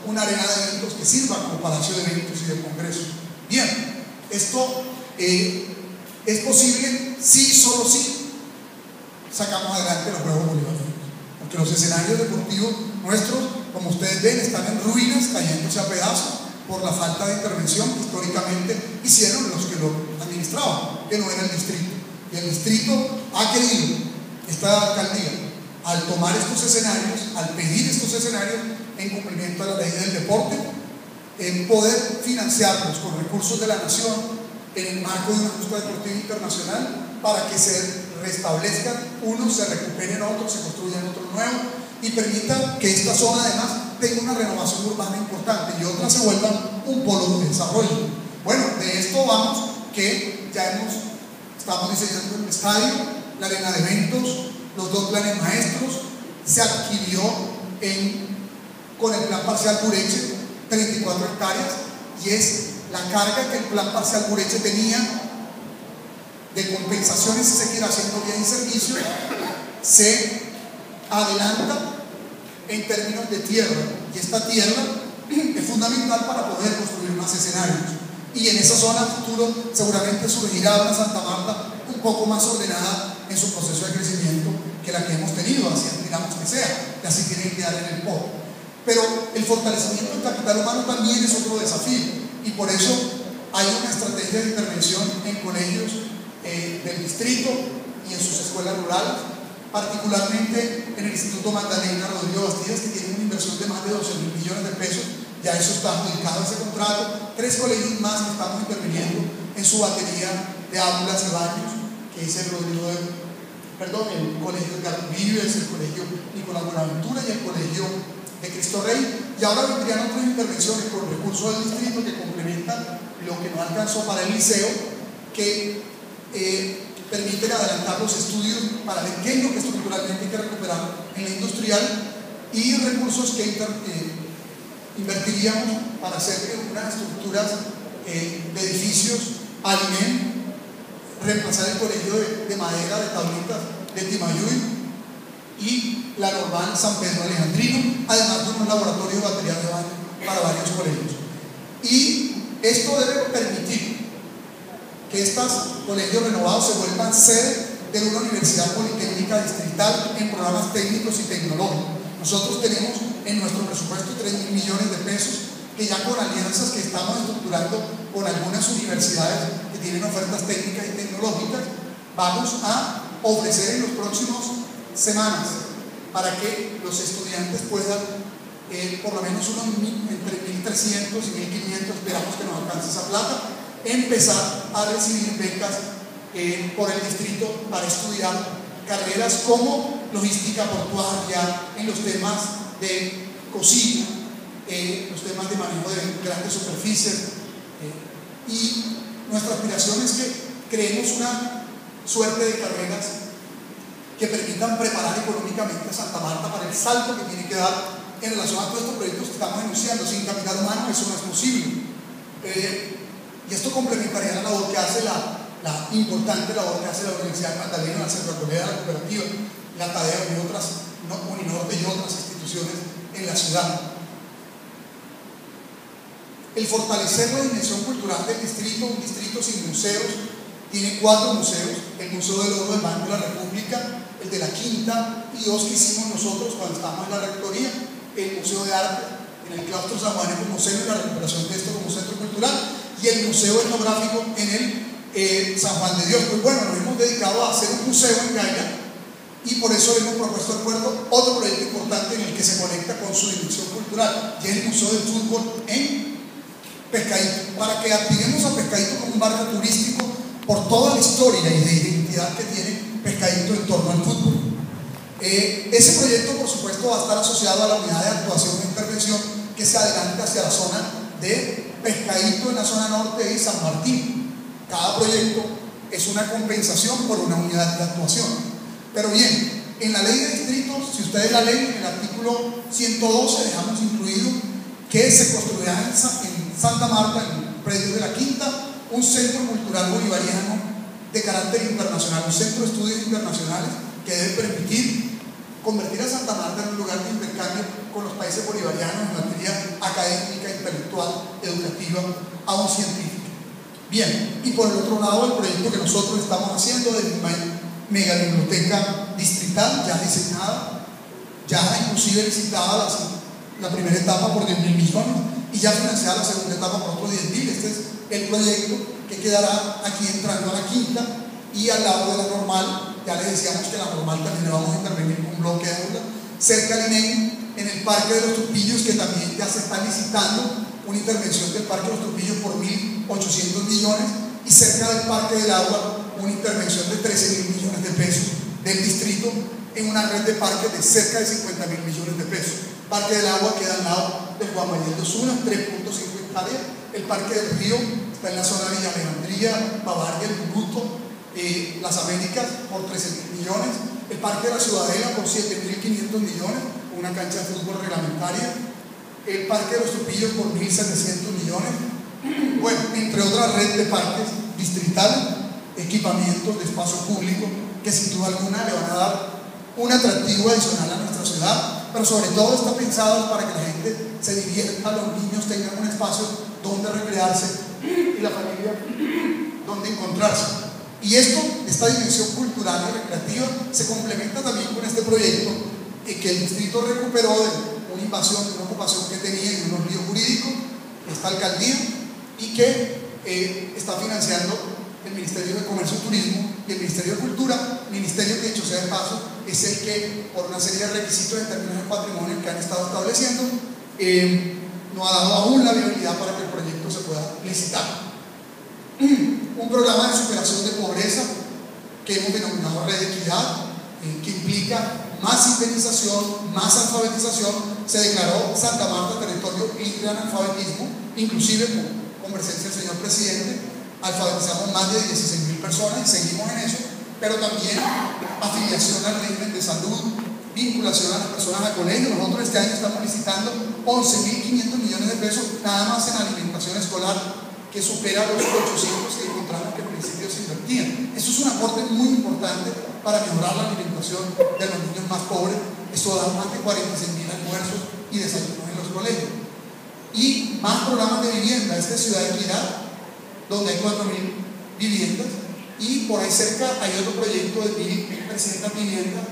[SPEAKER 1] una arena de eventos que sirva como palacio de eventos y de congresos. Bien, esto eh, es posible si, solo si sacamos adelante los Juegos Bolivarianos, porque los escenarios deportivos nuestros, como ustedes ven, están en ruinas, cayéndose a pedazos por la falta de intervención que históricamente hicieron los que lo administraban, que no era el distrito. Y el distrito ha querido, esta alcaldía, al tomar estos escenarios, al pedir estos escenarios en cumplimiento a la ley del deporte, en poder financiarlos con recursos de la nación en el marco de una justa deportiva internacional para que se restablezcan unos, se recuperen otros, se construyan otros nuevos y permita que esta zona además tenga una renovación urbana importante y otras se vuelvan un polo de desarrollo. Bueno, de esto vamos, que ya hemos, estamos diseñando el estadio, la arena de eventos, los dos planes maestros, se adquirió en, con el plan parcial Bureche treinta y cuatro hectáreas y es la carga que el plan parcial Bureche tenía de compensaciones, si se quiere, haciendo bien servicio, se adelanta en términos de tierra, y esta tierra es fundamental para poder construir más escenarios, y en esa zona futuro seguramente surgirá una Santa Marta un poco más ordenada en su proceso de crecimiento que la que hemos tenido, así aspiramos que sea, y así tiene que quedar en el polo. Pero el fortalecimiento del capital humano también es otro desafío, y por eso hay una estrategia de intervención en colegios eh, del distrito y en sus escuelas rurales, particularmente en el Instituto Magdalena Rodrigo Bastidas, que tiene una inversión de más de doce mil millones de pesos. Ya eso está adjudicado, ese contrato. Tres colegios más que estamos interviniendo en su batería de aulas y baños, que es el Rodrigo de, perdón, el colegio de Gardubillo, es el colegio Nicolás Buenaventura y el colegio de Cristo Rey. Y ahora vendrían otras intervenciones con recursos del distrito que complementan lo que no alcanzó para el liceo, que eh, permiten adelantar los estudios para ver qué es lo que estructuralmente hay que recuperar en la industrial, y recursos que inter, eh, invertiríamos para hacer unas estructuras eh, de edificios al nivel, reemplazar el colegio de, de madera de tablitas de Timayuy y la normal San Pedro Alejandrino, además de unos laboratorios de batería de baño para varios colegios. Y esto debe permitir que estos colegios renovados se vuelvan sede de una universidad politécnica distrital en programas técnicos y tecnológicos. Nosotros tenemos en nuestro presupuesto tres mil millones de pesos que ya con alianzas que estamos estructurando con algunas universidades que tienen ofertas técnicas y tecnológicas, vamos a ofrecer en las próximas semanas para que los estudiantes puedan, eh, por lo menos unos entre mil trescientos y mil quinientos, esperamos que nos alcance esa plata, empezar a recibir becas eh, por el distrito para estudiar carreras como logística portuaria, en los temas de cocina, eh, los temas de manejo de grandes superficies, eh, y nuestra aspiración es que creemos una suerte de carreras que permitan preparar económicamente a Santa Marta para el salto que tiene que dar en relación a todos estos proyectos que estamos enunciando. Sin capital humano eso no es posible. Eh, y esto complementaría la labor que hace la, la importante labor que hace la Universidad Magdalena, la Centro Corea, la Cooperativa, la Tadeo y otras, no, Uninorte y otras instituciones en la ciudad. El fortalecer la dimensión cultural del distrito, un distrito sin museos, tiene cuatro museos: el Museo del Oro del Banco de la República, el de la Quinta, y dos que hicimos nosotros cuando estábamos en la rectoría, el Museo de Arte en el Claustro San Juan como seno y la recuperación de esto como centro cultural, y el Museo Etnográfico en el eh, San Juan de Dios. Pues bueno, nos hemos dedicado a hacer un museo en Gaia, y por eso hemos propuesto al puerto otro proyecto importante en el que se conecta con su dimensión cultural, que es el Museo del Fútbol en Pescadito, para que activemos a Pescadito como un barrio turístico por toda la historia y de identidad que tiene Pescadito en torno al fútbol. Eh, ese proyecto, por supuesto, va a estar asociado a la unidad de actuación e intervención que se adelanta hacia la zona de Pescadito, en la zona norte, y San Martín. Cada proyecto es una compensación por una unidad de actuación. Pero bien, en la ley de distritos, si ustedes la leen, en el artículo ciento doce dejamos incluido que se construirá en Santa Marta, en el predio de la Quinta, un centro cultural bolivariano de carácter internacional, un centro de estudios internacionales que debe permitir convertir a Santa Marta en un lugar de intercambio con los países bolivarianos en materia académica, intelectual, educativa, aún científica. Bien, y por el otro lado, el proyecto que nosotros estamos haciendo de mega biblioteca distrital, ya diseñada, ya inclusive licitada la, la primera etapa por diez mil millones y ya financiada la segunda etapa por otros diez mil. Este es el proyecto que quedará aquí entrando a la quinta, y al lado de la normal, ya les decíamos que la normal también le vamos a intervenir con un bloque de aula, cerca del I N E M, en el Parque de los Trujillos, que también ya se está licitando una intervención del Parque de los Trujillos por mil ochocientos millones, y cerca del Parque del Agua una intervención de trece mil millones de pesos del distrito en una red de parques de cerca de cincuenta mil millones de pesos. Parque del Agua queda al lado del Guamayel de Osuna, tres punto cinco hectáreas. El Parque del Río está en la zona de Villa Alejandría, Bavaria, El Bruto, eh, Las Américas por trece mil millones. El Parque de la Ciudadela por siete mil quinientos millones, una cancha de fútbol reglamentaria. El Parque de los Trujillos por mil setecientos millones. Bueno, entre otras redes de parques distritales, equipamientos de espacio público que sin duda alguna le van a dar un atractivo adicional a nuestra ciudad, pero sobre todo está pensado para que la gente se divierta, los niños tengan un espacio donde recrearse y la familia donde encontrarse. Y esto, esta dimensión cultural y recreativa, se complementa también con este proyecto eh, que el distrito recuperó de una invasión, de una ocupación que tenía en unos ríos jurídicos, esta alcaldía, y que eh, está financiando el Ministerio de Comercio y Turismo y el Ministerio de Cultura, ministerio que, dicho sea de paso, es el que, por una serie de requisitos en términos de patrimonio que han estado estableciendo, eh, no ha dado aún la viabilidad para que el proyecto se pueda licitar. Un programa de superación de pobreza que hemos denominado Red de Equidad, eh, que implica más indemnización, más alfabetización. Se declaró Santa Marta territorio libre de analfabetismo, inclusive con, con presencia del señor presidente. Alfabetizamos más de dieciséis mil personas y seguimos en eso, pero también afiliación al régimen de salud, vinculación a las personas a colegios. Nosotros este año estamos licitando once mil quinientos millones de pesos nada más en alimentación escolar, que supera los ochocientos que encontramos que al principio se invertían. Eso es un aporte muy importante para mejorar la alimentación de los niños más pobres. Esto da más de cuarenta y seis mil almuerzos y desayunos en los colegios. Y más programas de vivienda. Esta es Ciudad de Equidad, donde hay cuatro mil viviendas, y por ahí cerca hay otro proyecto de mil trescientas viviendas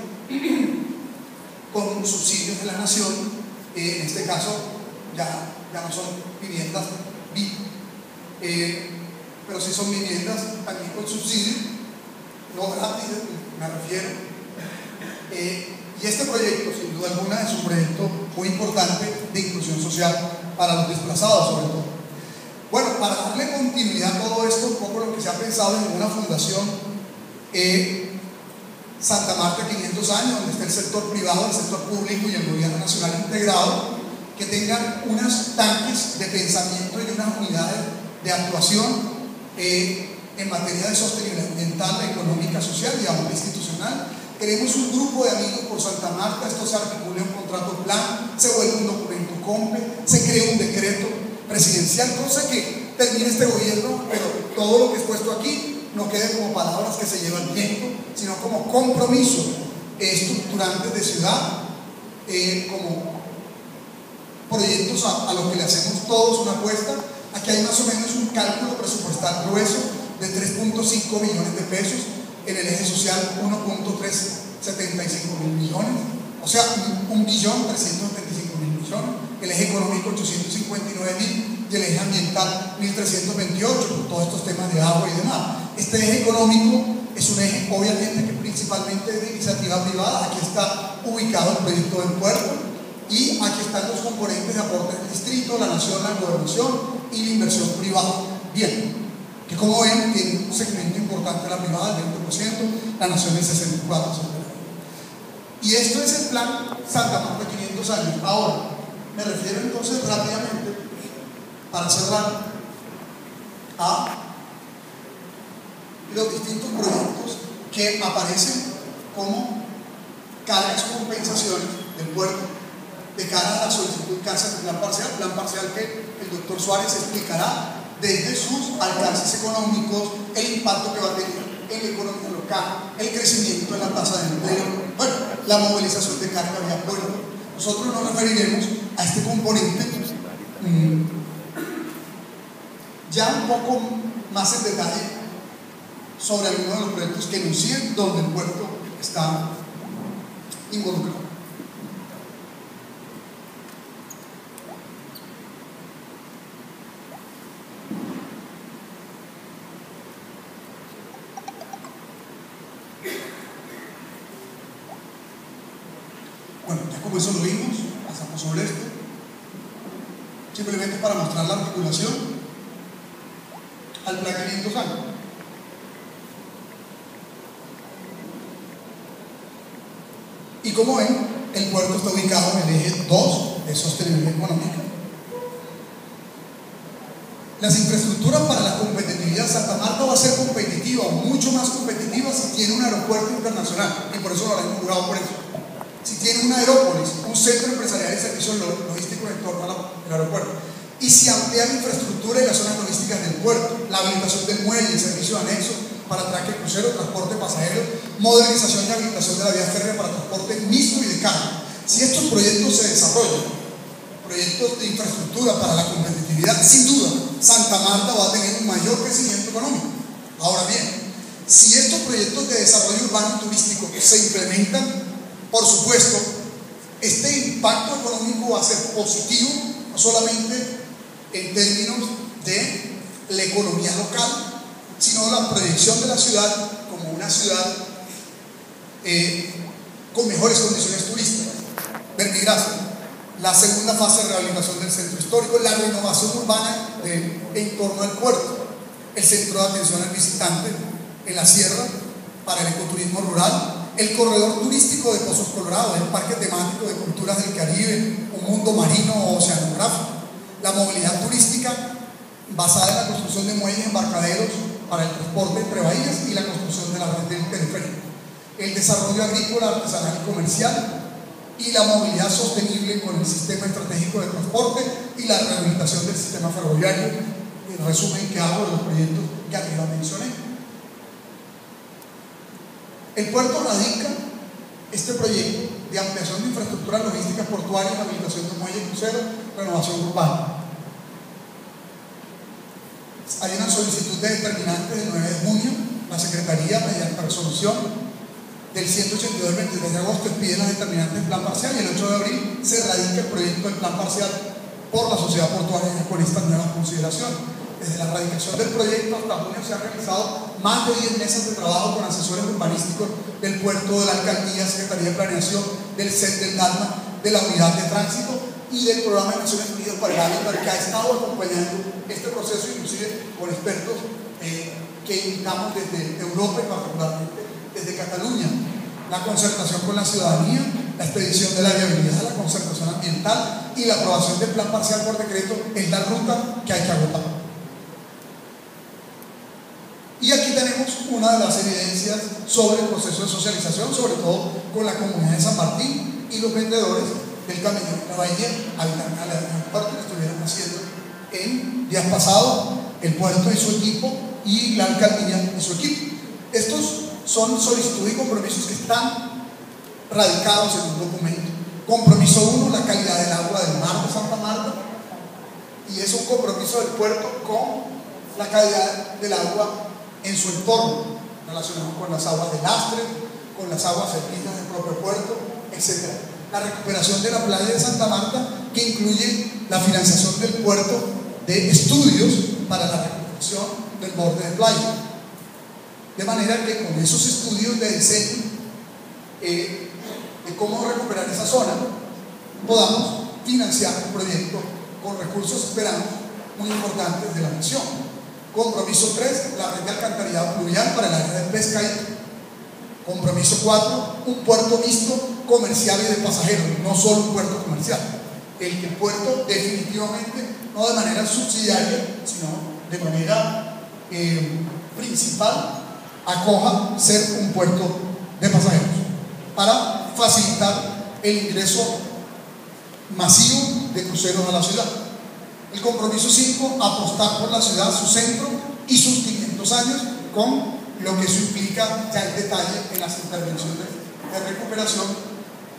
[SPEAKER 1] con subsidios de la nación. Eh, en este caso ya, ya no son viviendas V I P, eh, pero sí son viviendas también con subsidio, no gratis, me refiero. Eh, y este proyecto, sin duda alguna, es un proyecto muy importante de inclusión social para los desplazados, sobre todo. Bueno, para darle continuidad a todo esto, un poco lo que se ha pensado en una fundación eh, Santa Marta quinientos años, donde está el sector privado, el sector público y el gobierno nacional integrado, que tengan unos tanques de pensamiento y unas unidades de actuación eh, en materia de sostenibilidad ambiental, económica, social y aún institucional. Queremos un grupo de amigos por Santa Marta. Esto se articula en un contrato plan, se vuelve un documento comple, se crea un decreto presidencial, cosa que termine este gobierno, pero todo lo que he expuesto aquí no quede como palabras que se llevan tiempo, sino como compromisos eh, estructurantes de ciudad, eh, como proyectos a, a los que le hacemos todos una apuesta. Aquí hay más o menos un cálculo presupuestal grueso de tres punto cinco millones de pesos, en el eje social uno punto trescientos setenta y cinco mil millones, o sea, un billón trescientos setenta y cinco mil millones, el eje económico ochocientos cincuenta y nueve mil y el eje ambiental mil trescientos veintiocho, por todos estos temas de agua y demás. Este eje económico es un eje obviamente que principalmente es de iniciativa privada. Aquí está ubicado el proyecto del puerto y aquí están los componentes de aporte del distrito, la nación, la gobernación y la inversión privada. Bien, que como ven tiene un segmento importante de la privada, el veinte por ciento, la nación el sesenta y cuatro por ciento. Y esto es el plan Santa Marta quinientos años. Ahora, me refiero entonces rápidamente, para cerrar, a los distintos proyectos que aparecen como cargas compensaciones del puerto de cara a la solicitud de cáncer de plan parcial, plan parcial que el doctor Suárez explicará desde sus alcances económicos, el impacto que va a tener en la economía local, el crecimiento de la tasa de empleo. Bueno, la movilización de carga vía puerto. Nosotros nos referiremos a este componente mmm, ya un poco más en detalle sobre algunos de los proyectos que enuncié donde el puerto está involucrado. Bueno, ya como eso lo vimos, pasamos sobre esto. Simplemente para mostrar la articulación al plan quinientos años. Y como ven, el puerto está ubicado en el eje dos de sostenibilidad económica. Las infraestructuras para la competitividad, Santa Marta va a ser competitiva, mucho más competitiva si tiene un aeropuerto internacional, y por eso lo hemos jurado por eso. Si tiene una aerópolis, un centro empresarial de servicios logísticos en torno al aeropuerto, y si amplía la infraestructura y las zonas logísticas del puerto, la habilitación del muelle, el servicio anexo para atraque crucero, transporte de pasajeros, modernización y habilitación de la vía férrea para transporte mixto y de carga. Si estos proyectos se desarrollan, proyectos de infraestructura para la competitividad, sin duda, Santa Marta va a tener un mayor crecimiento económico. Ahora bien, si estos proyectos de desarrollo urbano y turístico se implementan, por supuesto, este impacto económico va a ser positivo, no solamente en términos de la economía local, sino la proyección de la ciudad como una ciudad eh, con mejores condiciones turísticas. Verbigracia, la segunda fase de rehabilitación del centro histórico, la renovación urbana de, en torno al puerto, el centro de atención al visitante en la sierra para el ecoturismo rural, el corredor turístico de Pozos Colorados, el parque temático de culturas del Caribe, un mundo marino o oceanográfico, la movilidad turística basada en la construcción de muelles y embarcaderos para el transporte entre bahías y la construcción de la red del teleférico, el desarrollo agrícola, artesanal y comercial y la movilidad sostenible con el sistema estratégico de transporte y la rehabilitación del sistema ferroviario, el resumen que hago de los proyectos que arriba mencioné. El puerto radica este proyecto de ampliación de infraestructuras logísticas portuarias, habilitación de muelles y cruceros, renovación urbana. Hay una solicitud de determinantes del nueve de junio, la Secretaría, mediante resolución del ciento ochenta y dos del veintitrés de agosto, pide las determinantes del plan parcial, y el ocho de abril se radica el proyecto del plan parcial por la sociedad portuaria con estas nuevas consideraciones. Desde la radicación del proyecto hasta junio se han realizado más de diez mesas de trabajo con asesores urbanísticos del puerto, de la alcaldía, Secretaría de Planeación, del C E T, del DALMA, de la Unidad de Tránsito y del Programa de Naciones Unidas para el Hábitat, que ha estado acompañando este proceso, inclusive con expertos eh, que invitamos desde Europa y particularmente desde Cataluña. La concertación con la ciudadanía, la expedición de la viabilidad, la concertación ambiental y la aprobación del plan parcial por decreto es la ruta que hay que agotar. Y aquí tenemos una de las evidencias sobre el proceso de socialización, sobre todo con la comunidad de San Martín y los vendedores del camino de la bahía, habitantes del puerto, que estuvieron haciendo en días pasados el puerto y su equipo y la alcaldía y su equipo. Estos son solicitudes y compromisos que están radicados en un documento. Compromiso uno, la calidad del agua del mar de Santa Marta, y es un compromiso del puerto con la calidad del agua en su entorno, relacionado con las aguas de lastre, con las aguas servidas del propio puerto, etcétera. La recuperación de la playa de Santa Marta, que incluye la financiación del puerto de estudios para la recuperación del borde de playa. De manera que con esos estudios de diseño eh, de cómo recuperar esa zona, podamos financiar un proyecto con recursos, esperamos, muy importantes de la nación. Compromiso tres, la red de alcantarillado pluvial para el área de pesca. Compromiso cuatro, un puerto mixto comercial y de pasajeros, no solo un puerto comercial. El que el puerto definitivamente, no de manera subsidiaria, sino de manera eh, principal, acoja ser un puerto de pasajeros para facilitar el ingreso masivo de cruceros a la ciudad. El compromiso cinco, apostar por la ciudad, su centro y sus quinientos años, con lo que eso implica ya en detalle en las intervenciones de recuperación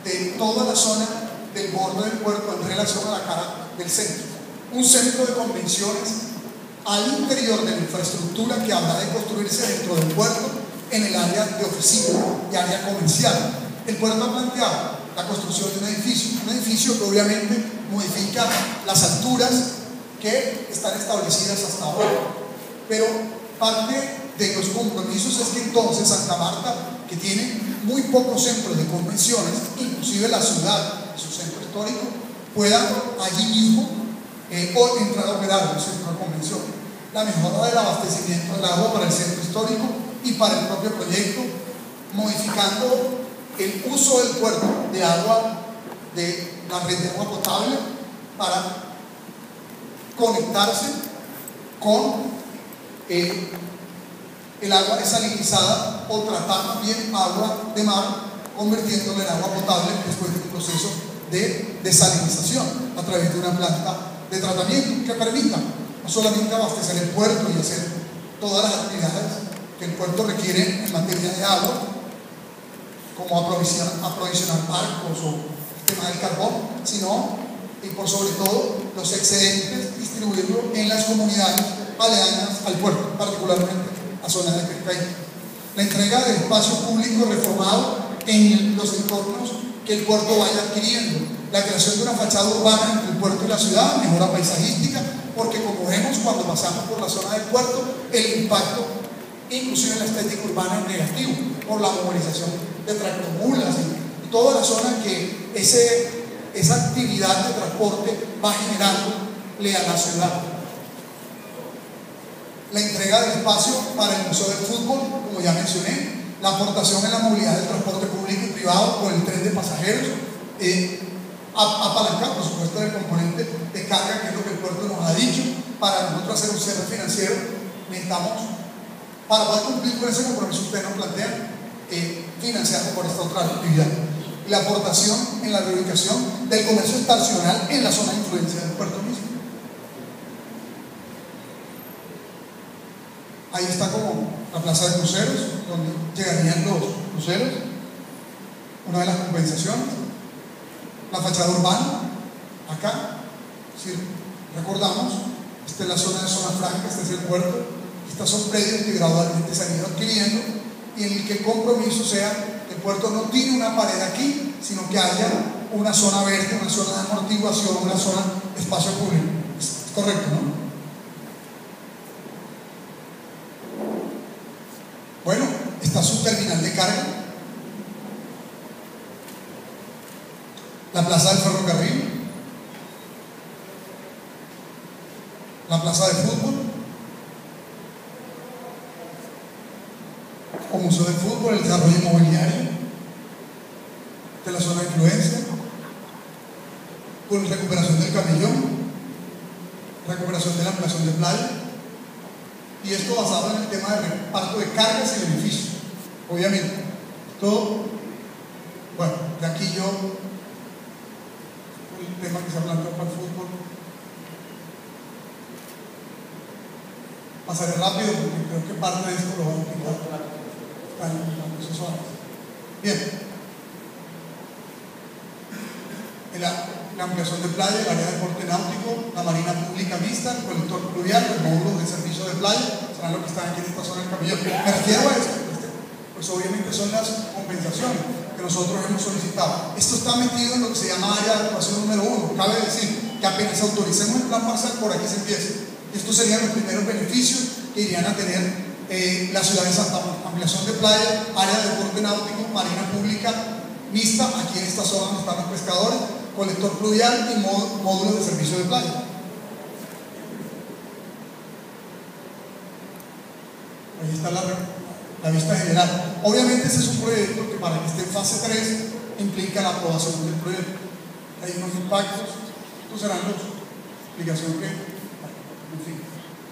[SPEAKER 1] de toda la zona del borde del puerto en relación a la cara del centro. Un centro de convenciones al interior de la infraestructura que habrá de construirse dentro del puerto en el área de oficina y área comercial. El puerto ha planteado la construcción de un edificio, un edificio que obviamente modifica las alturas que están establecidas hasta ahora, pero parte de los compromisos es que entonces Santa Marta, que tiene muy pocos centros de convenciones, inclusive la ciudad y su centro histórico, pueda allí mismo eh, o entrar a operar el centro de convención. La mejora del abastecimiento del agua para el centro histórico y para el propio proyecto, modificando el uso del puerto de agua, de la red de agua potable, para conectarse con eh, el agua desalinizada o tratar también agua de mar, convirtiéndola en agua potable después de un proceso de desalinización a través de una planta de tratamiento que permita no solamente abastecer el puerto y hacer todas las actividades que el puerto requiere en materia de agua, como aprovisionar, aprovisionar barcos o el tema del carbón, sino, y por sobre todo, los excedentes distribuirlo en las comunidades aledañas al puerto, particularmente a zonas de Quiricay. La entrega del espacio público reformado en los entornos que el puerto vaya adquiriendo, la creación de una fachada urbana entre el puerto y la ciudad, mejora paisajística, porque como vemos cuando pasamos por la zona del puerto, el impacto, inclusive en la estética urbana, es negativo, por la movilización de tractomulas y toda la zona que ese, esa actividad de transporte va generándole a la ciudad. La entrega del espacio para el Museo del Fútbol, como ya mencioné, la aportación en la movilidad del transporte público y privado por el tren de pasajeros, eh, apalancar por supuesto el componente de carga, que es lo que el puerto nos ha dicho. Para nosotros hacer un cierre financiero necesitamos, para poder cumplir con ese compromiso ustedes nos plantean eh, financiarlo por esta otra actividad. Y la aportación en la reubicación del comercio estacional en la zona de influencia del puerto mismo. Ahí está como la plaza de cruceros, donde llegarían los cruceros, una de las compensaciones. La fachada urbana, acá, si recordamos, esta es la zona de zona franca, este es el puerto, estos son predios que gradualmente se han ido adquiriendo y en el que el compromiso sea que el puerto no tiene una pared aquí, sino que haya una zona verde, una zona de amortiguación, una zona de espacio público. Es correcto, ¿no? Bueno, está su terminal de carga, la plaza del ferrocarril, la plaza de fútbol, o museo de fútbol, el desarrollo inmobiliario de la zona de influencia, con recuperación del camellón, recuperación de la ampliación de playa, y esto basado en el tema de reparto de cargas y beneficios. Obviamente, todo, bueno, de aquí yo, el tema que se ha planteado para el fútbol, pasaré rápido porque creo que parte de esto lo van a explicar en el proceso antes. Bien, la, la ampliación de playa, el área de deporte náutico, la marina pública mixta, el colector pluvial, los módulos de servicio de playa, serán los que están aquí en esta zona del camellón. Me refiero a esto, pues obviamente son las compensaciones que nosotros hemos solicitado. Esto está metido en lo que se llama área de actuación número uno. Cabe decir que apenas autoricemos el plan parcial, por aquí se empieza. Estos serían los primeros beneficios que irían a tener eh, la ciudad de Santa Marta: ampliación de playa, área de deporte náutico, marina pública mixta, aquí en esta zona donde están los pescadores, colector pluvial y módulos de servicio de playa. Ahí está la, la vista general. Obviamente ese es un proyecto que para que esté en fase tres implica la aprobación del proyecto. Hay unos impactos, estos serán los explicación que, en fin.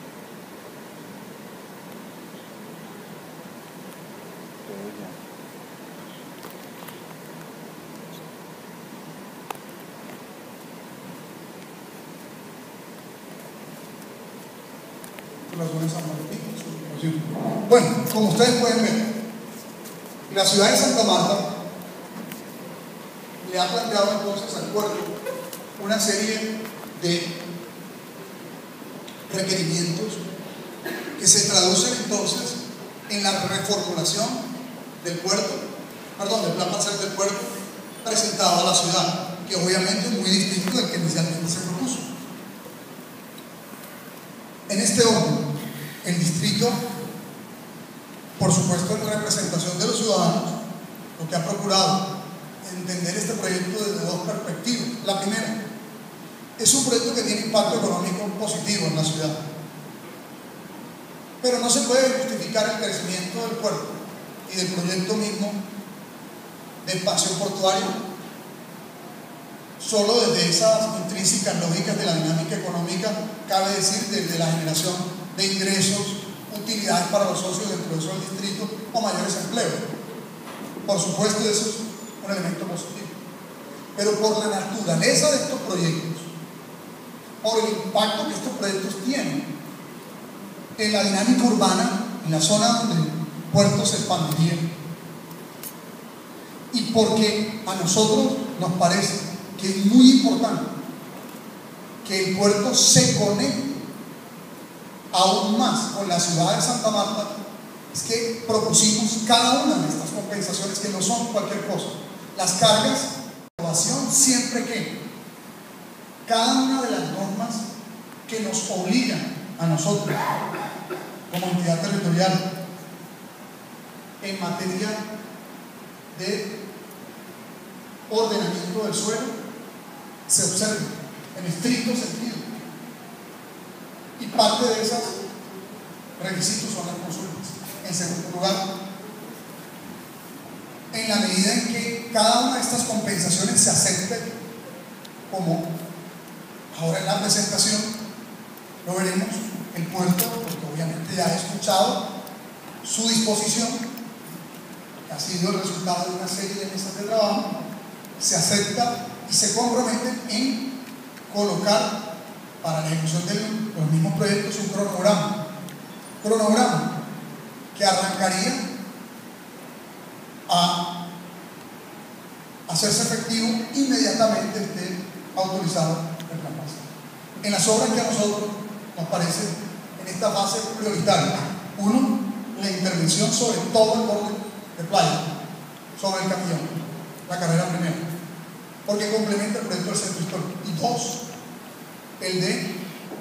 [SPEAKER 1] Bueno, como ustedes pueden ver, la ciudad de Santa Marta, le ha planteado entonces al puerto una serie de requerimientos que se traducen entonces en la reformulación del puerto, perdón, del plan parcial del puerto presentado a la ciudad, que obviamente es muy distinto del que inicialmente se propuso. En este orden, el distrito, por supuesto en representación de los ciudadanos, lo que ha procurado entender este proyecto desde dos perspectivas. La primera, es un proyecto que tiene impacto económico positivo en la ciudad, pero no se puede justificar el crecimiento del puerto y del proyecto mismo de expansión portuaria solo desde esas intrínsecas lógicas de la dinámica económica, cabe decir desde la generación de ingresos, utilidades para los socios dentro de eso del distrito o mayores empleos. Por supuesto, eso es un elemento positivo, pero por la naturaleza de estos proyectos, por el impacto que estos proyectos tienen en la dinámica urbana, en la zona donde el puerto se expandiría, y porque a nosotros nos parece que es muy importante que el puerto se conecte aún más con la ciudad de Santa Marta, es que propusimos cada una de estas compensaciones, que no son cualquier cosa. Las cargas de innovación, siempre que cada una de las normas que nos obligan a nosotros como entidad territorial en materia de ordenamiento del suelo se observe en estricto sentido, y parte de esos requisitos son las consultas. En segundo lugar, en la medida en que cada una de estas compensaciones se acepte, como ahora en la presentación lo veremos, el puerto, porque obviamente ya he escuchado su disposición, que ha sido el resultado de una serie de mesas de trabajo, se acepta y se comprometen en colocar para la ejecución de los mismos proyectos un cronograma, cronograma que arrancaría a hacerse efectivo inmediatamente esté autorizado el plan parcial. En las obras que a nosotros nos parece en esta fase prioritaria, uno, la intervención sobre todo el borde de playa, sobre el camellón, la carrera primera, porque complementa el proyecto del centro histórico. Y dos, el de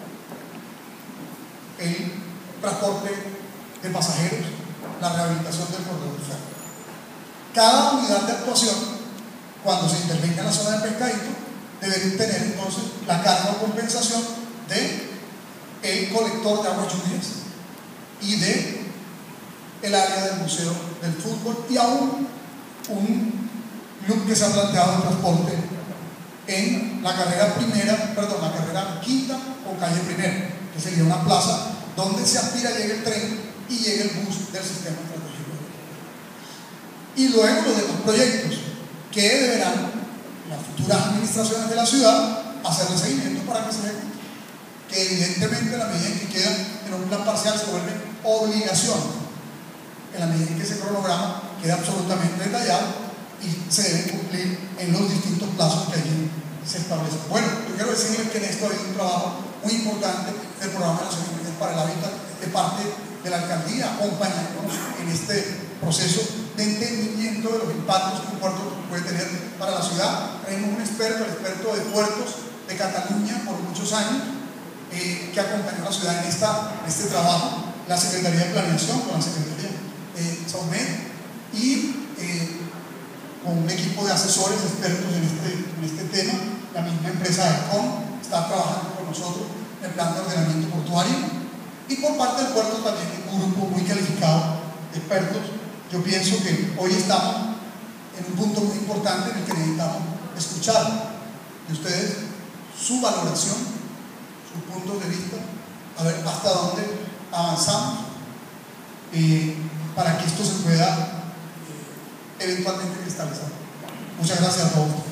[SPEAKER 1] el transporte de pasajeros, la rehabilitación del corredor férreo. Cada unidad de actuación, cuando se intervenga en la zona de Pescadito, debe tener entonces la carga o compensación de el colector de aguas lluvias y de el área del museo del fútbol, y aún un loop que se ha planteado de transporte en la carrera primera, perdón, la carrera quinta o calle primera, que sería una plaza donde se aspira llegue el tren y llegue el bus del sistema estratégico. Y luego los demás proyectos que deberán las futuras administraciones de la ciudad hacerle seguimiento para que se ejecute, que evidentemente en la medida en que quedan en un plan parcial se vuelve obligación, en la medida en que ese cronograma queda absolutamente detallado y se deben cumplir en los distintos plazos que allí se establecen. Bueno, yo quiero decirles que en esto hay un trabajo muy importante del Programa Nacional para el Hábitat de parte de la alcaldía, acompañándonos en este proceso de entendimiento de los impactos que un puerto puede tener para la ciudad. Tenemos un experto, el experto de puertos de Cataluña por muchos años, eh, que acompañó a la ciudad en, esta, en este trabajo, la Secretaría de Planeación con la Secretaría eh, Saumet, y eh, con un equipo de asesores expertos en este, en este tema. La misma empresa ECON está trabajando con nosotros en el plan de ordenamiento portuario, y por parte del puerto también un grupo muy calificado de expertos. Yo pienso que hoy estamos en un punto muy importante en el que necesitamos escuchar de ustedes su valoración, sus puntos de vista, a ver hasta dónde avanzamos, eh, para que esto se pueda eh, eventualmente cristalizar. Muchas gracias a todos.